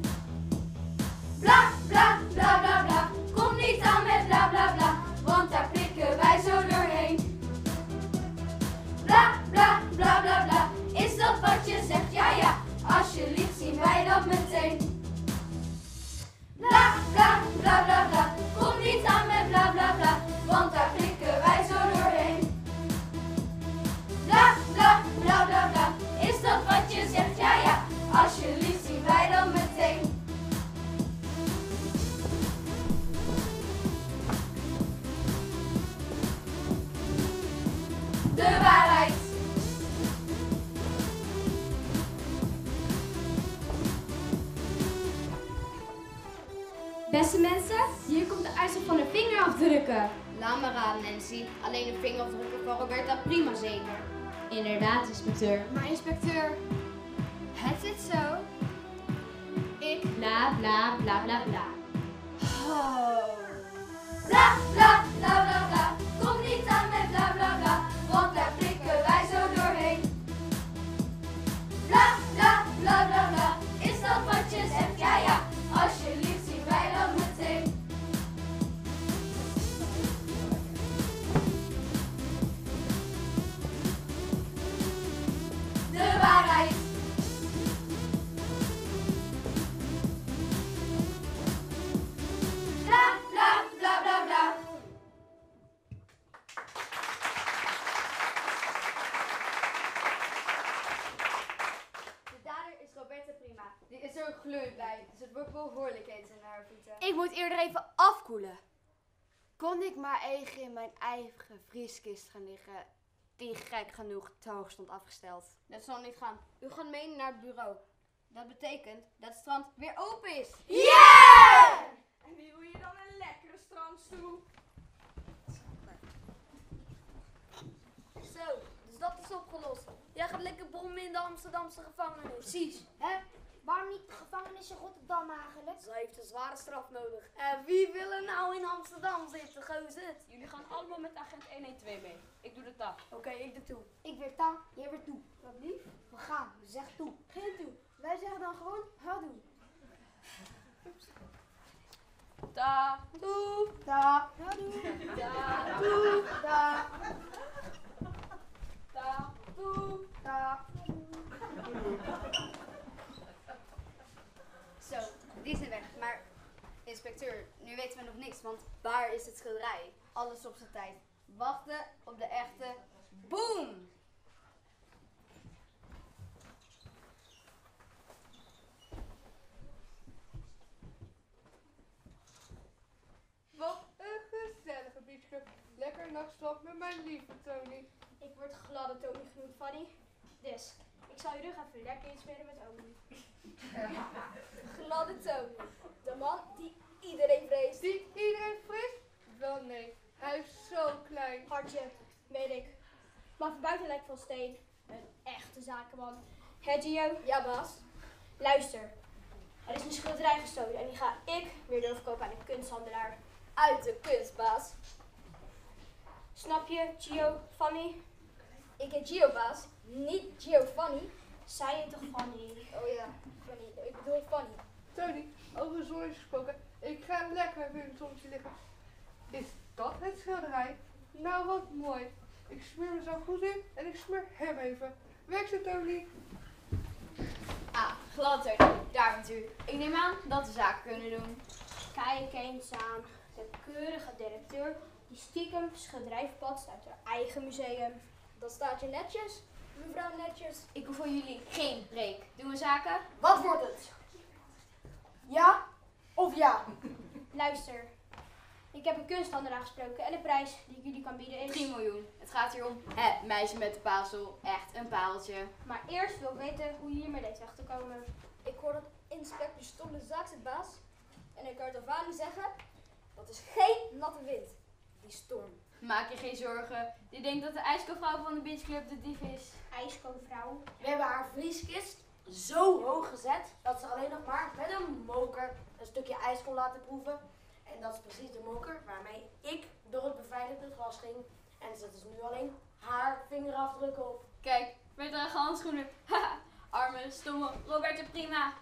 Bla, bla, bla, bla, bla. Kom niet aan met bla, bla, bla. Want daar prikken wij zo doorheen. Bla, bla, bla, bla, bla. Is dat wat je zegt? Ja, ja. Als je liegt zien wij dat meteen. Bla, bla, bla, bla, bla. Kom niet aan met bla, bla, bla. Want daar prikken wij zo doorheen. Bla, bla, bla, bla, bla. Is dat wat je zegt? Ja, ja. Als je liegt zien wij dan meteen. De waarheid. Beste mensen, hier komt de uitslag van de vingerafdrukken. Laat maar raden, Nancy. Alleen de vingerafdrukken van Roberta Prima zeker. Inderdaad, inspecteur. Maar inspecteur, het zit zo. Ik bla bla bla bla bla. Oh. Bla, bla, bla, bla, bla. Kom niet aan met bla, bla, bla. Want daar prikken wij zo doorheen. Bla, bla, bla, bla, bla. Is dat wat je zegt? Ja, ja. Als je liegt zien wij dat meteen. De waarheid. Bla, bla, bla, bla, bla. De dader is Roberta Prima. Die is er gloeiend bij, dus het wordt behoorlijkheid in haar voeten. Ik moet eerder even afkoelen. Kon ik maar even in mijn eigen vrieskist gaan liggen, die gek genoeg te hoog stond afgesteld. Dat zal niet gaan. U gaat mee naar het bureau. Dat betekent dat het strand weer open is. Yeah! En wie wil je dan een lekkere strandstoel? Zo, dus dat is opgelost. Jij gaat lekker brommen in de Amsterdamse gevangenis. Precies, hè? Waarom niet de gevangenis in Rotterdam eigenlijk? Ze heeft een zware straf nodig. En wie wil er nou in Amsterdam zitten, gozer? Jullie gaan allemaal met agent honderdtwaalf mee. Ik doe de taf. Oké, ik doe toe. Ik weer ta, jij weer toe. Wat lief? We gaan, zeg toe. Geen toe. Wij zeggen dan gewoon, ga doen. Ta. Toe. Ta. Ga doen. Ta. Toe. Ta. Ta. Toe. Ta. Zo, die zijn weg. Maar inspecteur, nu weten we nog niks, want waar is het schilderij? Alles op zijn tijd. Wachten op de echte boom! Wat een gezellige beachclub. Lekker nachtstraf met mijn lieve Tony. Ik word gladde Tony genoemd, Fanny. Dus, ik zal je rug even lekker inspelen met olie. Gladde Tony. De man die iedereen vreest. Die iedereen vreest? Wel nee, hij is zo klein. Hartje, weet ik. Maar van buiten lijkt van steen. Een echte zakenman. Hé Gio? Ja, baas. Luister. Er is een schilderij gestolen en die ga ik weer doorverkopen aan een kunsthandelaar. Uit de kunst, baas. Snap je, Gio, Fanny? Ik heet Gio, baas. Niet Giovanni. Zei je toch Fanny? Oh ja, Fanny. Ik bedoel Fanny. Tony, over zonnetje gesproken. Ik ga lekker weer in het zonnetje liggen. Is dat het schilderij? Nou, wat mooi. Ik smeer mezelf goed in en ik smeer hem even. Weg zo, Tony. Ah, gladde Tony. Daar bent u. Ik neem aan dat we zaken kunnen doen. Kijk eens aan. De keurige directeur die stiekem schilderij verpatst uit haar eigen museum. Dat staat je netjes, mevrouw netjes. Ik hoef van jullie geen preek. Doen we zaken? Wat wordt het? Ja of ja? Luister. Ik heb een kunsthandelaar gesproken en de prijs die ik jullie kan bieden is... drie miljoen. Het gaat hier om het meisje met de pazel. Echt een paaltje. Maar eerst wil ik weten hoe je hiermee deed weg te komen. Ik hoor dat inspecteur Stom de zaak zit, baas. En ik kan het ervaring zeggen, dat is geen natte wind. Die storm. Maak je geen zorgen. Die denkt dat de ijskouwvrouw van de beachclub de dief is. IJskoovrouw. We hebben haar vrieskist zo hoog gezet dat ze alleen nog maar met een moker een stukje ijs kon laten proeven. En dat is precies de moker waarmee ik door het beveiligde glas ging. En er zit dus nu alleen haar vingerafdrukken op. Kijk, wij dragen handschoenen. Haha, arme, stomme Roberta Prima.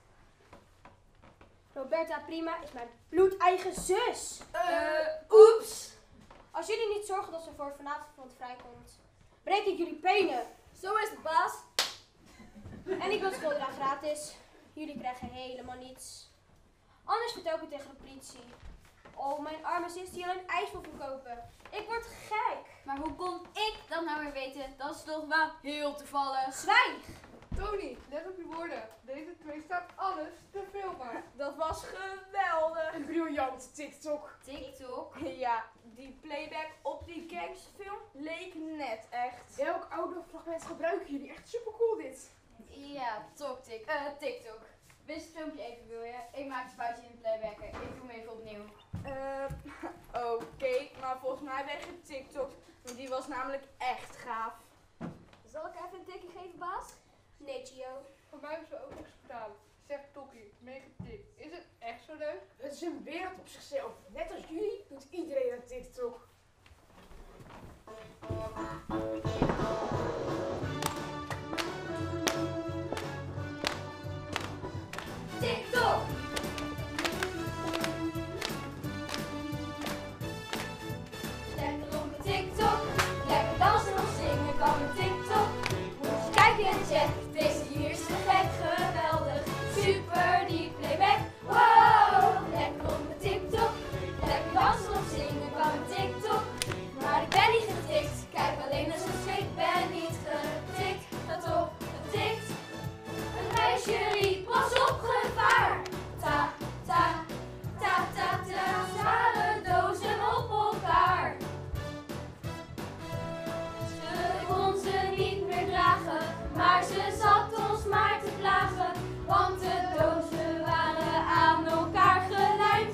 Roberta Prima is mijn bloedeigen zus. Eh, oeps. Als jullie niet zorgen dat ze voor vanavond vrijkomt, breek ik jullie benen. Zo is het, baas. En ik wil schooldraad gratis. Jullie krijgen helemaal niets. Anders vertel ik het tegen de politie. Oh, mijn arme zus die alleen ijs wil verkopen. Ik word gek. Maar hoe kon ik dat nou weer weten? Dat is toch wel heel toevallig. Zwijg! Tony, let op je woorden. Deze twee staat alles te filmen. Dat was geweldig. Een briljant TikTok. TikTok? Ja, die playback op die gangsterfilm leek net echt. Welk oude fragment gebruiken jullie? Echt supercool dit. Ja, TokTik, eh TikTok. Wist het filmpje even, wil je? Ik maak een foutje in het playbacken. Ik doe hem even opnieuw. Eh, oké, maar volgens mij ben je getiktokt. Want die was namelijk echt gaaf. Zal ik even een tikje geven, baas? Nee, Gio. Voor mij hebben ze ook niks gedaan. Zeg Tokkie, meegetikt. Is het echt zo leuk? Het is een wereld op zichzelf. Net als jullie doet iedereen een TikTok. TikTok! Lekker op mijn TikTok. Lekker dansen of zingen kan mijn TikTok. Moet je kijken en check. Deze hier is te gek, geweldig. Super die playback. Wow! Lekker op mijn TikTok. Lekker dansen of zingen kan mijn TikTok. Maar ik ben niet getikt. Kijk alleen als ik schrik. Ben niet getikt. Gaat op, getikt. Een meisje riep, pas op gevaar. Ta, ta, ta, ta, ta. Zware dozen op elkaar. Ze kon ze niet meer dragen, maar ze zat ons maar te plagen. Want de dozen waren aan elkaar gelijmd.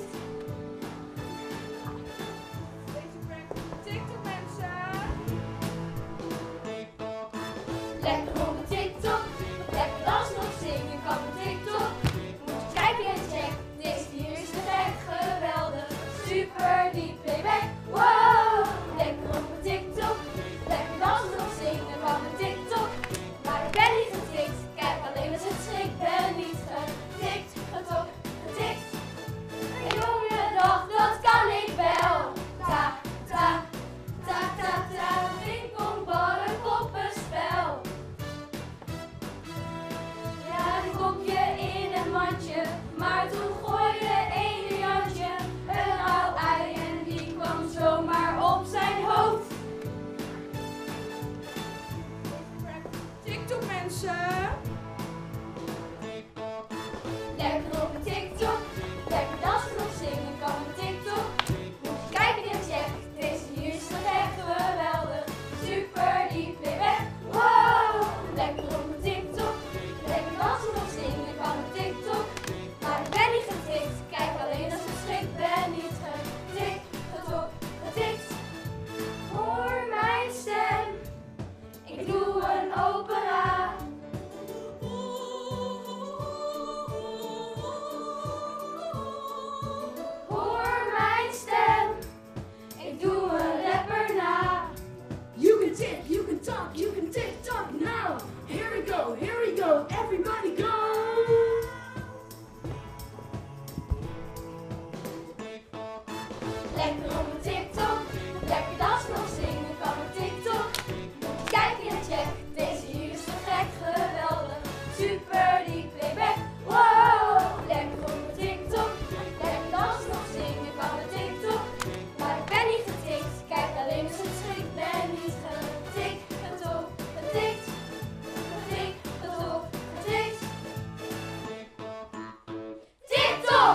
Deze prank TikTok mensen. Lekker op mijn TikTok, lekker dansen of zingen kan mijn TikTok. Moet je kijken en check, deze hier is te gek, geweldig. Super die playback, wow. Lekker op mijn TikTok, lekker dansen of zingen kan mijn TikTok. Maar ik ben niet getikt, kijk alleen als het schrik. Ben niet getikt, getok, getikt. Een jongen dacht, dat kan ik wel. Ta, ta, ta, ta, ta. Pingpong, ballen, poppenspel. Ja, een kopje in een mandje, maar toen gooide ene Jantje een rauw ei en die kwam zomaar op zijn hoofd. TikTok mensen. Lekker op mijn TikTok, lekker dansen of zingen kan mijn TikTok. Moet je kijken en check, deze hier is te gek, geweldig. Super die playback, wow. Lekker op mijn TikTok, lekker dansen of zingen kan mijn TikTok. Maar ik ben niet getikt, kijk alleen als het schrik. Ben niet getikt, getok, getikt. Hoor mijn stem, ik doe een opera. Hoor mijn stem, ik doe een rapper na. You can tick, you can talk, you can TikTok now. Here we go, here we go, everybody go. Lekker op mijn TikTok, lekker dansen of zingen kan mijn TikTok. Moet je kijken en check, deze hier is te gek, geweldig. Super die playback, wow. Lekker op mijn TikTok, lekker dansen of zingen kan mijn TikTok. Maar ik ben niet getikt, kijk alleen als het schrik. Ben niet getikt, getok, getikt. Getikt, getok, getikt. TikTok!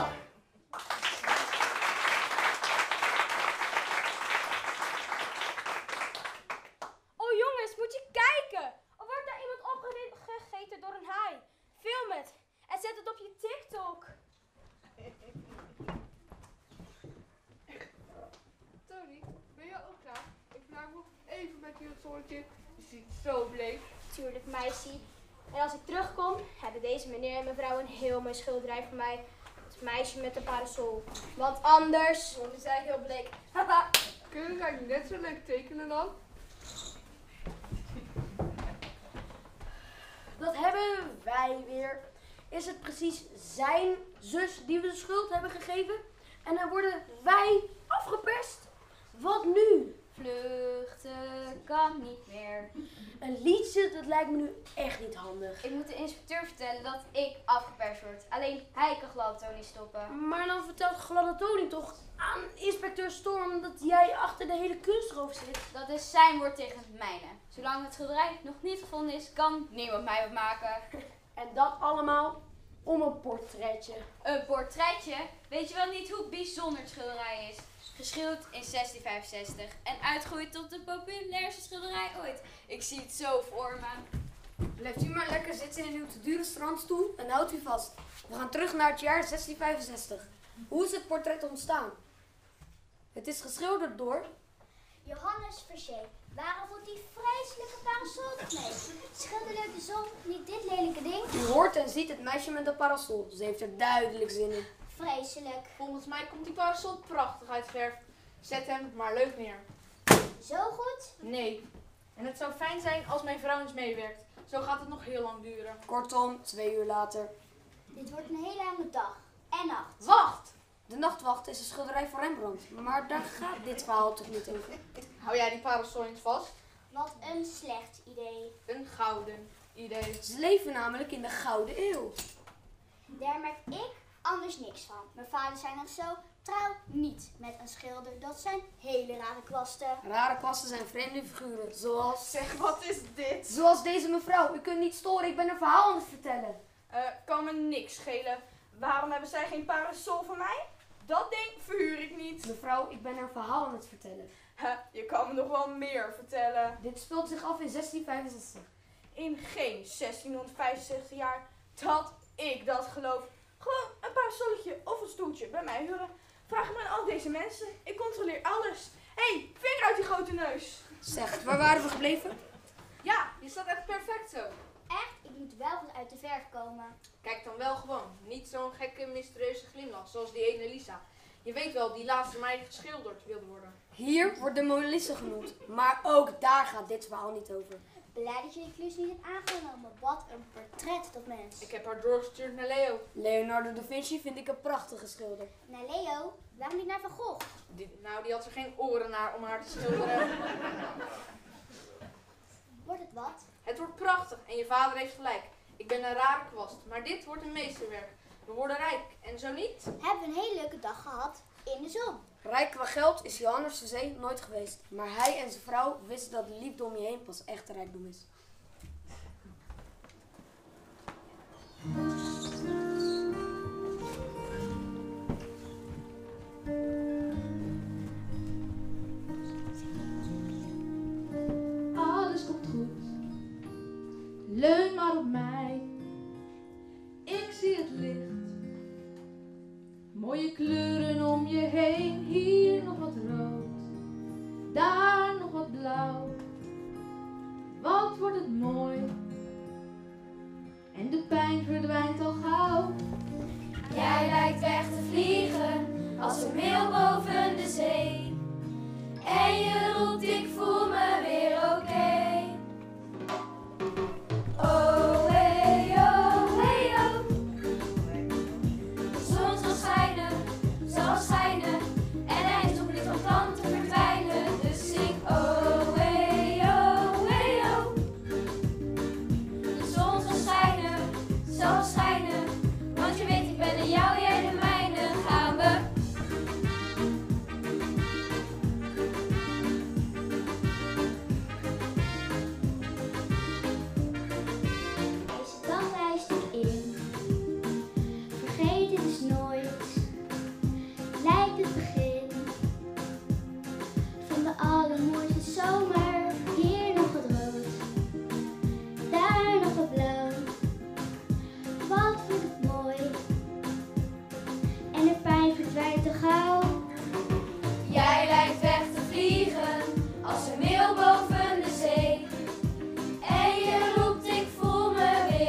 Oh jongens, moet je kijken! Er wordt daar iemand opgegeten door een haai. Film het en zet het op je TikTok. Tony, ben je ook klaar? Ik vraag nog even met je het zonnetje. Je ziet zo bleek. Tuurlijk, meisje. En als ik terugkom, hebben deze meneer en mevrouw een heel mooi schilderij voor mij. Het meisje met de parasol. Want anders... Worden zij heel bleek. Kunnen wij net zo leuk tekenen dan? Dat hebben wij weer. Is het precies zijn zus die we de schuld hebben gegeven? En dan worden wij afgeperst? Wat nu? Vluchten kan niet meer. Een liedje, dat lijkt me nu echt niet handig. Ik moet de inspecteur vertellen dat ik afgeperst word. Alleen hij kan Gladde Tony stoppen. Maar dan vertelt Gladde Tony toch aan inspecteur Storm dat jij achter de hele kunstroof zit? Dat is zijn woord tegen het mijne. Zolang het schilderij nog niet gevonden is, kan niemand mij wat maken. En dat allemaal om een portretje. Een portretje? Weet je wel niet hoe bijzonder het schilderij is? Geschilderd in zestien vijfenzestig en uitgegroeid tot de populairste schilderij ooit. Ik zie het zo voor me. Blijft u maar lekker zitten in uw te dure strandstoel en houdt u vast. We gaan terug naar het jaar zestien vijfenzestig. Hoe is het portret ontstaan? Het is geschilderd door... Johannes Verzeer. Waarom moet die vreselijke parasol toch mee? Schilderde de zon niet dit lelijke ding? U hoort en ziet het meisje met de parasol. Ze heeft er duidelijk zin in. Vreselijk. Volgens mij komt die parasol prachtig uit verf. Zet hem maar leuk neer. Zo goed? Nee. En het zou fijn zijn als mijn vrouw eens meewerkt. Zo gaat het nog heel lang duren. Kortom, twee uur later. Dit wordt een hele lange dag. En nacht. Wacht! De Nachtwacht is een schilderij van Rembrandt. Maar daar gaat dit verhaal toch niet over? Hou jij die parasol eens vast? Wat een slecht idee. Een gouden idee. Ze leven namelijk in de Gouden Eeuw. Daar merk ik anders niks van. Mijn vader zei nog zo, trouw niet met een schilder. Dat zijn hele rare kwasten. Rare kwasten zijn vreemde figuren, zoals... Zeg, wat is dit? Zoals deze mevrouw. U kunt niet storen, ik ben een verhaal aan het vertellen. Uh, kan me niks schelen. Waarom hebben zij geen parasol voor mij? Dat ding verhuur ik niet. Mevrouw, ik ben een verhaal aan het vertellen. Huh, je kan me nog wel meer vertellen. Dit speelt zich af in zestien vijfenzestig. In geen zestienhonderdvijfenzestig jaar dat ik dat geloof. Gewoon een parasolletje of een stoeltje bij mij huren. Vraag me aan al deze mensen. Ik controleer alles. Hé, hey, vinger uit die grote neus. Zeg, waar waren we gebleven? Ja, je staat echt perfect zo. Echt? Ik moet wel wat uit de verf komen. Kijk dan wel gewoon. Niet zo'n gekke, mysterieuze glimlach zoals die ene Lisa. Je weet wel, die laatste mij geschilderd wilde worden. Hier wordt de Mona Lisa genoemd. Maar ook daar gaat dit verhaal niet over. Blij dat je die klus niet hebt aangenomen. Wat een portret, dat mens. Ik heb haar doorgestuurd naar Leo. Leonardo da Vinci vind ik een prachtige schilder. Naar Leo? Waarom niet naar Van Gogh? Die, nou, die had er geen oren naar om haar te schilderen. Wordt het wat? Het wordt prachtig en je vader heeft gelijk. Ik ben een rare kwast, maar dit wordt een meesterwerk. We worden rijk en zo niet. Hebben we een hele leuke dag gehad in de zon. Rijk qua geld is Johannes Verzee nooit geweest. Maar hij en zijn vrouw wisten dat de liefde om je heen pas echte rijkdom is. Alles komt goed. Leun maar op mij. Ik zie het licht. Mooie kleuren om je heen. Hier nog wat rood. Daar nog wat blauw. Wat wordt het mooi. En de pijn verdwijnt al gauw. Jij lijkt weg te vliegen als een meeuw boven de zee. En je roept, ik voel me weer oké. Oh, hey, oh, hey, oh. De zon zal schijnen, zal schijnen. En hij is nog niet van plan te verdwijnen. Dus zing, oh, hey, oh, hey, oh. De zon zal schijnen, zal schijnen. Want je weet, ik ben de jou, jij de mijne. Gaan we. Deze dag reist ik in. Vergeet het is nooit. Lijkt het begin van de allermooiste zomer. Hier nog wat rood, daar nog wat blauw. Wat wordt het mooi. En de pijn verdwijnt te gauw. Jij lijkt weg te vliegen als een meeuw boven de zee. En je roept, ik voel me weer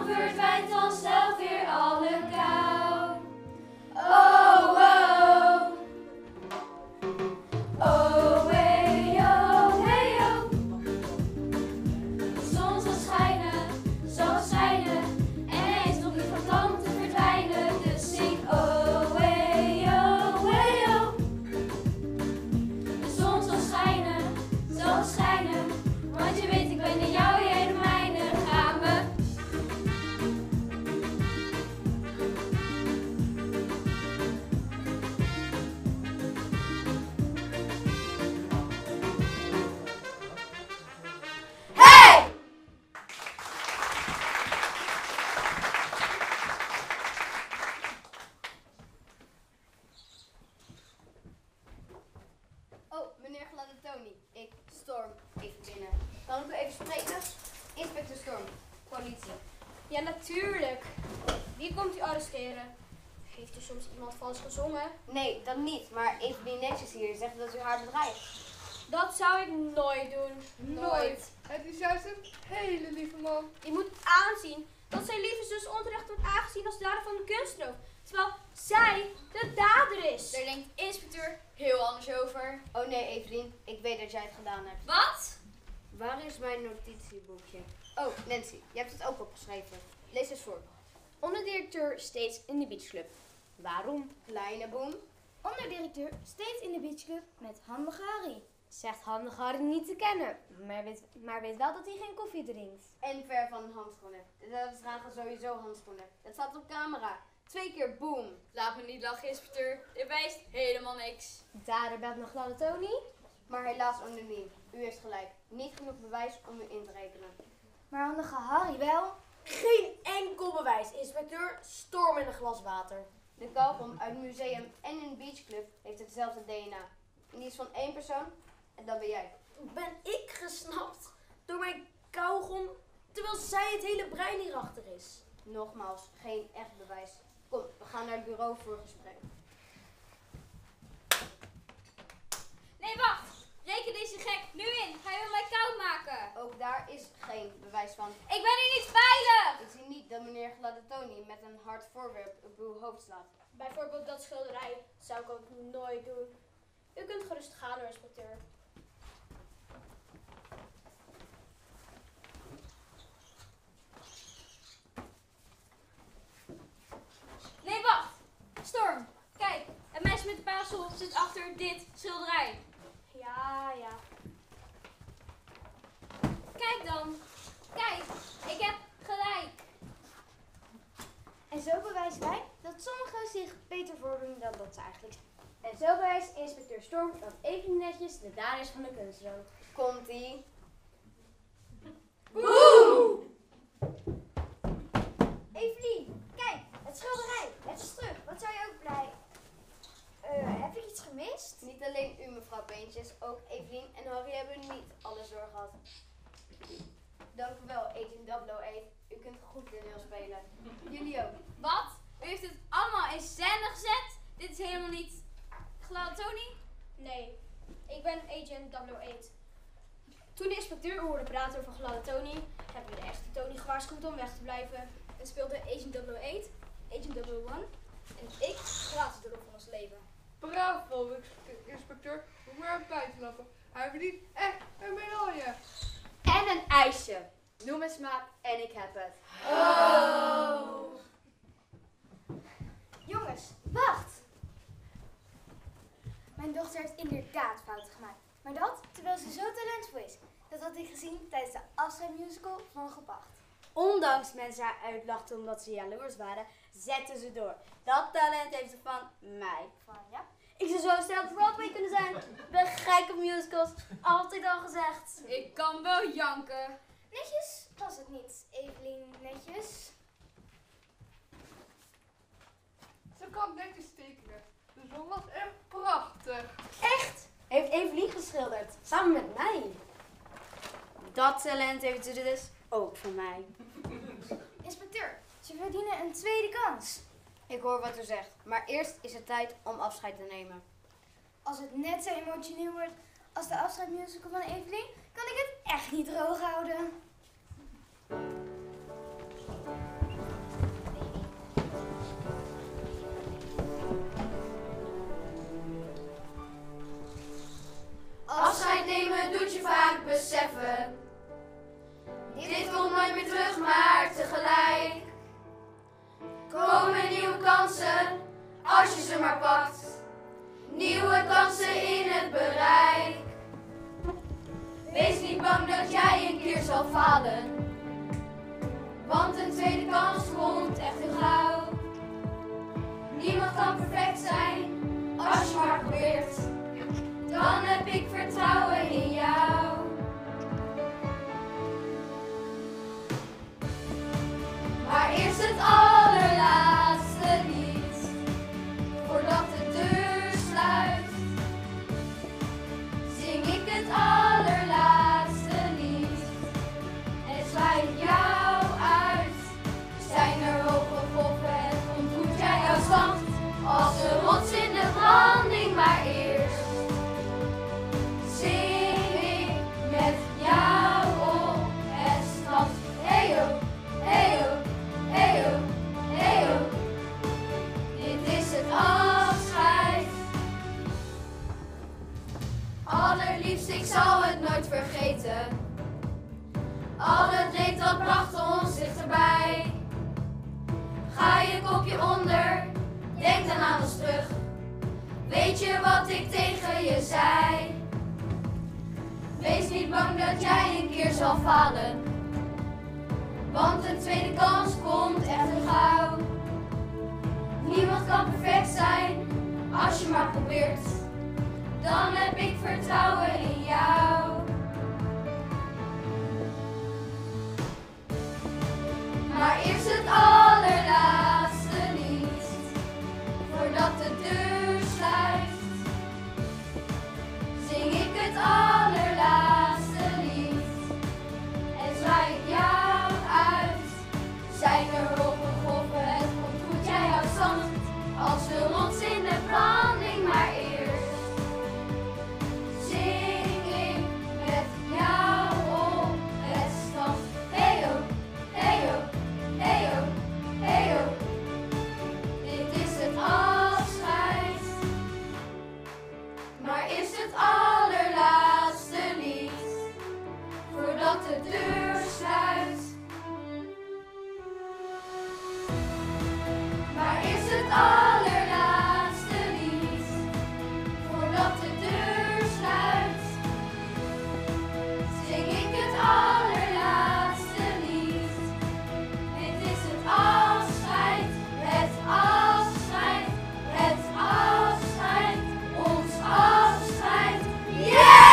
verdwijnt vanzelf weer alle kou. Oh, oh. Oh, hey, oh, hey, oh. De zon zal schijnen, zal schijnen. En hij is nog niet van plan te verdwijnen. Dus zing oh, hey, oh, hey, oh. De zon zal schijnen, zal schijnen. Want je weet, ik ben de jouwe, jij de mijne. Gaan we. Hey! Oh, meneer Gladatoni. Ik, Storm, even binnen. Kan ik u even spreken? Inspecteur Storm, politie. Ja, natuurlijk. Wie komt u arresteren? Heeft u soms iemand vals gezongen? Nee, dat niet. Maar Evelien netjes hier zegt dat u haar bedreigt. Dat zou ik nooit doen. Nooit. Het is juist een hele lieve man. Je moet aanzien dat zijn lieve zus onterecht wordt aangezien als dader van een kunstroof. Terwijl zij de dader is. Daar denkt inspecteur heel anders over. Oh nee, Evelien. Ik weet dat jij het gedaan hebt. Wat? Waar is mijn notitieboekje? Oh, Nancy. Je hebt het ook opgeschreven. Lees eens voor. Onderdirecteur steeds in de beachclub. Waarom? Kleine Boem. Onderdirecteur steeds in de beachclub met Handige Harry. Zegt Handige Harry niet te kennen, maar weet, maar weet wel dat hij geen koffie drinkt. En ver van handschoenen. De dames dragen sowieso handschoenen. Dat staat op camera. Twee keer boom. Laat me niet lachen, inspecteur. Dit wijst helemaal niks. Dader belt nog Gladatoni. Maar helaas anoniem. U heeft gelijk. Niet genoeg bewijs om u in te rekenen. Maar Handige Harry wel. Geen enkel bewijs, inspecteur. Storm in een glas water. De kauwgom uit het museum en in de beachclub heeft hetzelfde D N A. En die is van één persoon en dat ben jij. Ben ik gesnapt door mijn kauwgom, terwijl zij het hele brein hierachter is? Nogmaals, geen echt bewijs. Kom, we gaan naar het bureau voor gesprek. Nee, wacht. Reken deze gek nu in. Hij wil mij koud maken. Ook daar is geen bewijs van. Ik ben hier niet veilig. Ik zie niet dat meneer Gladatoni met een hard voorwerp op uw hoofd slaat. Bijvoorbeeld dat schilderij zou ik ook nooit doen. U kunt gerust gaan hoor, inspecteur. Nee, wacht. Storm, kijk. Het meisje met de parasol zit achter dit schilderij. Ja, ja. Kijk dan. Kijk, ik heb gelijk. En zo bewijzen wij dat sommigen zich beter voordoen dan dat ze eigenlijk zijn. En zo bewijst inspecteur Storm dat Evelien netjes de dader is van de kunstroof. Komt-ie. Boem! Evelien, kijk, het schilderij. Het is terug. Wat zou je ook blij... Uh, heb ik iets gemist? Niet alleen u, mevrouw Peentjes, ook Evelien en Harry hebben niet alles doorgehad. Dank u wel, Agent double oh eight. U kunt goed toneel spelen. Jullie ook. Wat? U heeft het allemaal in scène gezet? Dit is helemaal niet Gladatoni? Nee, ik ben Agent double oh eight. Toen de inspecteur hoorde praten over Gladatoni, hebben we de echte Tony gewaarschuwd om weg te blijven. En speelde Agent double oh eight, Agent double oh one en ik gratis de rol van ons leven. Bravo, inspecteur. Moet maar even bijklappen. Hij verdient echt een medaille. En een ijsje. Noem eens smaak en ik heb het. Oh. Jongens, wacht. Mijn dochter heeft inderdaad fouten gemaakt. Maar dat terwijl ze zo talentvol is. Dat had ik gezien tijdens de afscheidmusical van Gepacht. Ondanks mensen haar uitlachten omdat ze jaloers waren, zetten ze door. Dat talent heeft ze van mij. Van ja? Ik zou zo snel op Broadway kunnen zijn. Ik ben gek op musicals. Altijd al gezegd. Ik kan wel janken. Netjes was het niet, Evelien, netjes. Ze kan netjes tekenen. De zon was echt prachtig. Echt? Heeft Evelien geschilderd. Samen met mij. Dat talent heeft ze dus ook van mij. Inspecteur, ze verdienen een tweede kans. Ik hoor wat u zegt. Maar eerst is het tijd om afscheid te nemen. Als het net zo emotioneel wordt als de afscheidmusical van Evelien, kan ik het echt niet droog houden. beseffen. Dit komt nooit meer terug, maar tegelijk komen nieuwe kansen als je ze maar pakt. Nieuwe kansen in het bereik. Wees niet bang dat jij een keer zal falen, want een tweede kans komt echt heel gauw. Niemand kan perfect zijn als je maar probeert. Dan heb ik vertrouwen in jou. Maar eerst het allerlaatste lied, voordat de deur sluit, zing ik het allerlaatste lied en zwaai ik jou uit. Zijn er hoge golven en ontmoet jij jouw stand als een rots in de branding, maar eerst zing ik met jou op het strand. Heyo, heyo, heyo, heyo. Dit is het afscheid. Allerliefst, ik zal het nooit vergeten. Al het leed dat bracht ons dichterbij. Ga je kopje onder, denk dan aan ons terug. Weet je wat ik tegen je zei? Wees niet bang dat jij een keer zal falen, want een tweede kans komt echt heel gauw. Niemand kan perfect zijn als je maar probeert. Dan heb ik vertrouwen in jou. Maar eerst het allerlaatste lied, voordat de deur sluit, zing ik het allerlaatste lied en zwaai ik jou uit. Zijn er hoge golven en ontmoet jij jouw zand als de rots in de branding, maar eerst zing ik met jou op het strand. Heyo, heyo, heyo, heyo. Dit is het afscheid. Maar is het allerlaatste lied, voordat de deur sluit. Maar is het allerlaatste lied, voordat de deur sluit. Zing ik het allerlaatste lied. Dit is het afscheid, het afscheid, het afscheid, ons afscheid. Yeah!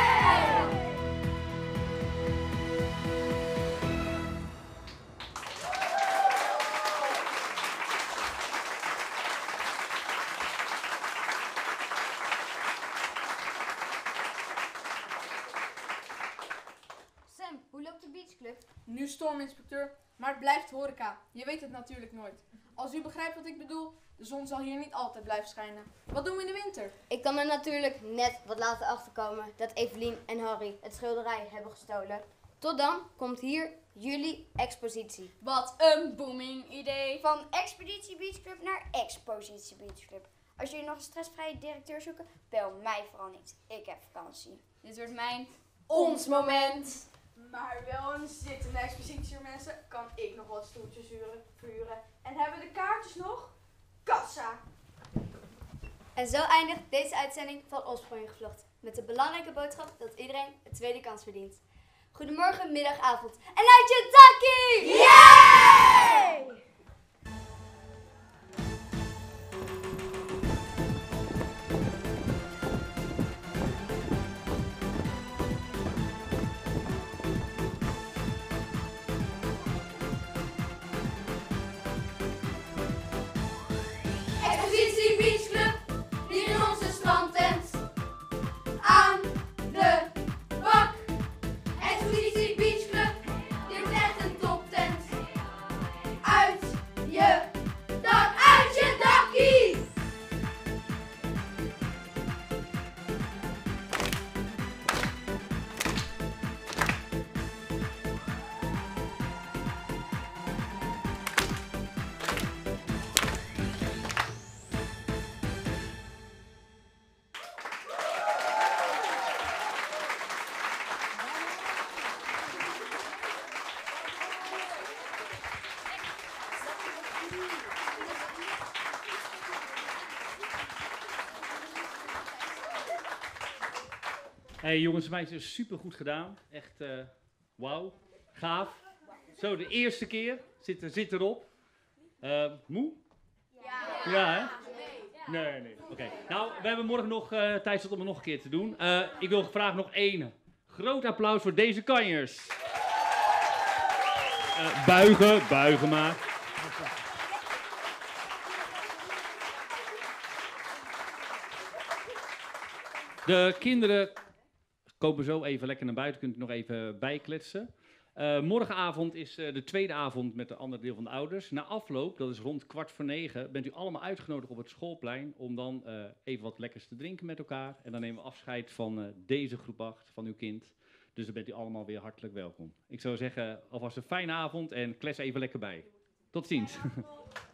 Sam, hoe loopt de beachclub? Nu storminspecteur, maar het blijft horeca. Je weet het natuurlijk nooit. Als u begrijpt wat ik bedoel, de zon zal hier niet altijd blijven schijnen. Wat doen we in de winter? Ik kan er natuurlijk net wat later achterkomen dat Evelien en Harry het schilderij hebben gestolen. Tot dan komt hier jullie expositie. Wat een booming idee. Van Expeditie Beach Club naar Expositie Beach Club. Als jullie nog een stressvrije directeur zoeken, bel mij vooral niet. Ik heb vakantie. Dit wordt mijn Ons moment. Maar wel een zittende expositie, mensen. Kan ik nog wat stoeltjes huren, vuren. En hebben de kaartjes nog? Kassa. En zo eindigt deze uitzending van Opsporing Gevlocht. Met de belangrijke boodschap dat iedereen een tweede kans verdient. Goedemorgen, middag, avond. En uit je takkie! Yay! Expositie Beach Club, hier in onze strandtent. Aan de bak. Expositie Beach Club, dit is echt een toptent. Uit Hey jongens en meisjes, super goed gedaan. Echt, uh, wauw, gaaf. Zo, de eerste keer. Zit, er, zit erop. Uh, moe? Ja. Ja, hè? Nee, nee. Oké. Okay. Nou, we hebben morgen nog uh, tijd om het nog een keer te doen. Uh, ik wil graag nog één groot applaus voor deze kanjers. Uh, buigen, buigen maar. De kinderen kopen zo even lekker naar buiten, kunt u nog even bijkletsen. Uh, morgenavond is uh, de tweede avond met een ander deel van de ouders. Na afloop, dat is rond kwart voor negen, bent u allemaal uitgenodigd op het schoolplein om dan uh, even wat lekkers te drinken met elkaar. En dan nemen we afscheid van uh, deze groep acht, van uw kind. Dus dan bent u allemaal weer hartelijk welkom. Ik zou zeggen, alvast een fijne avond en klets even lekker bij. Tot ziens.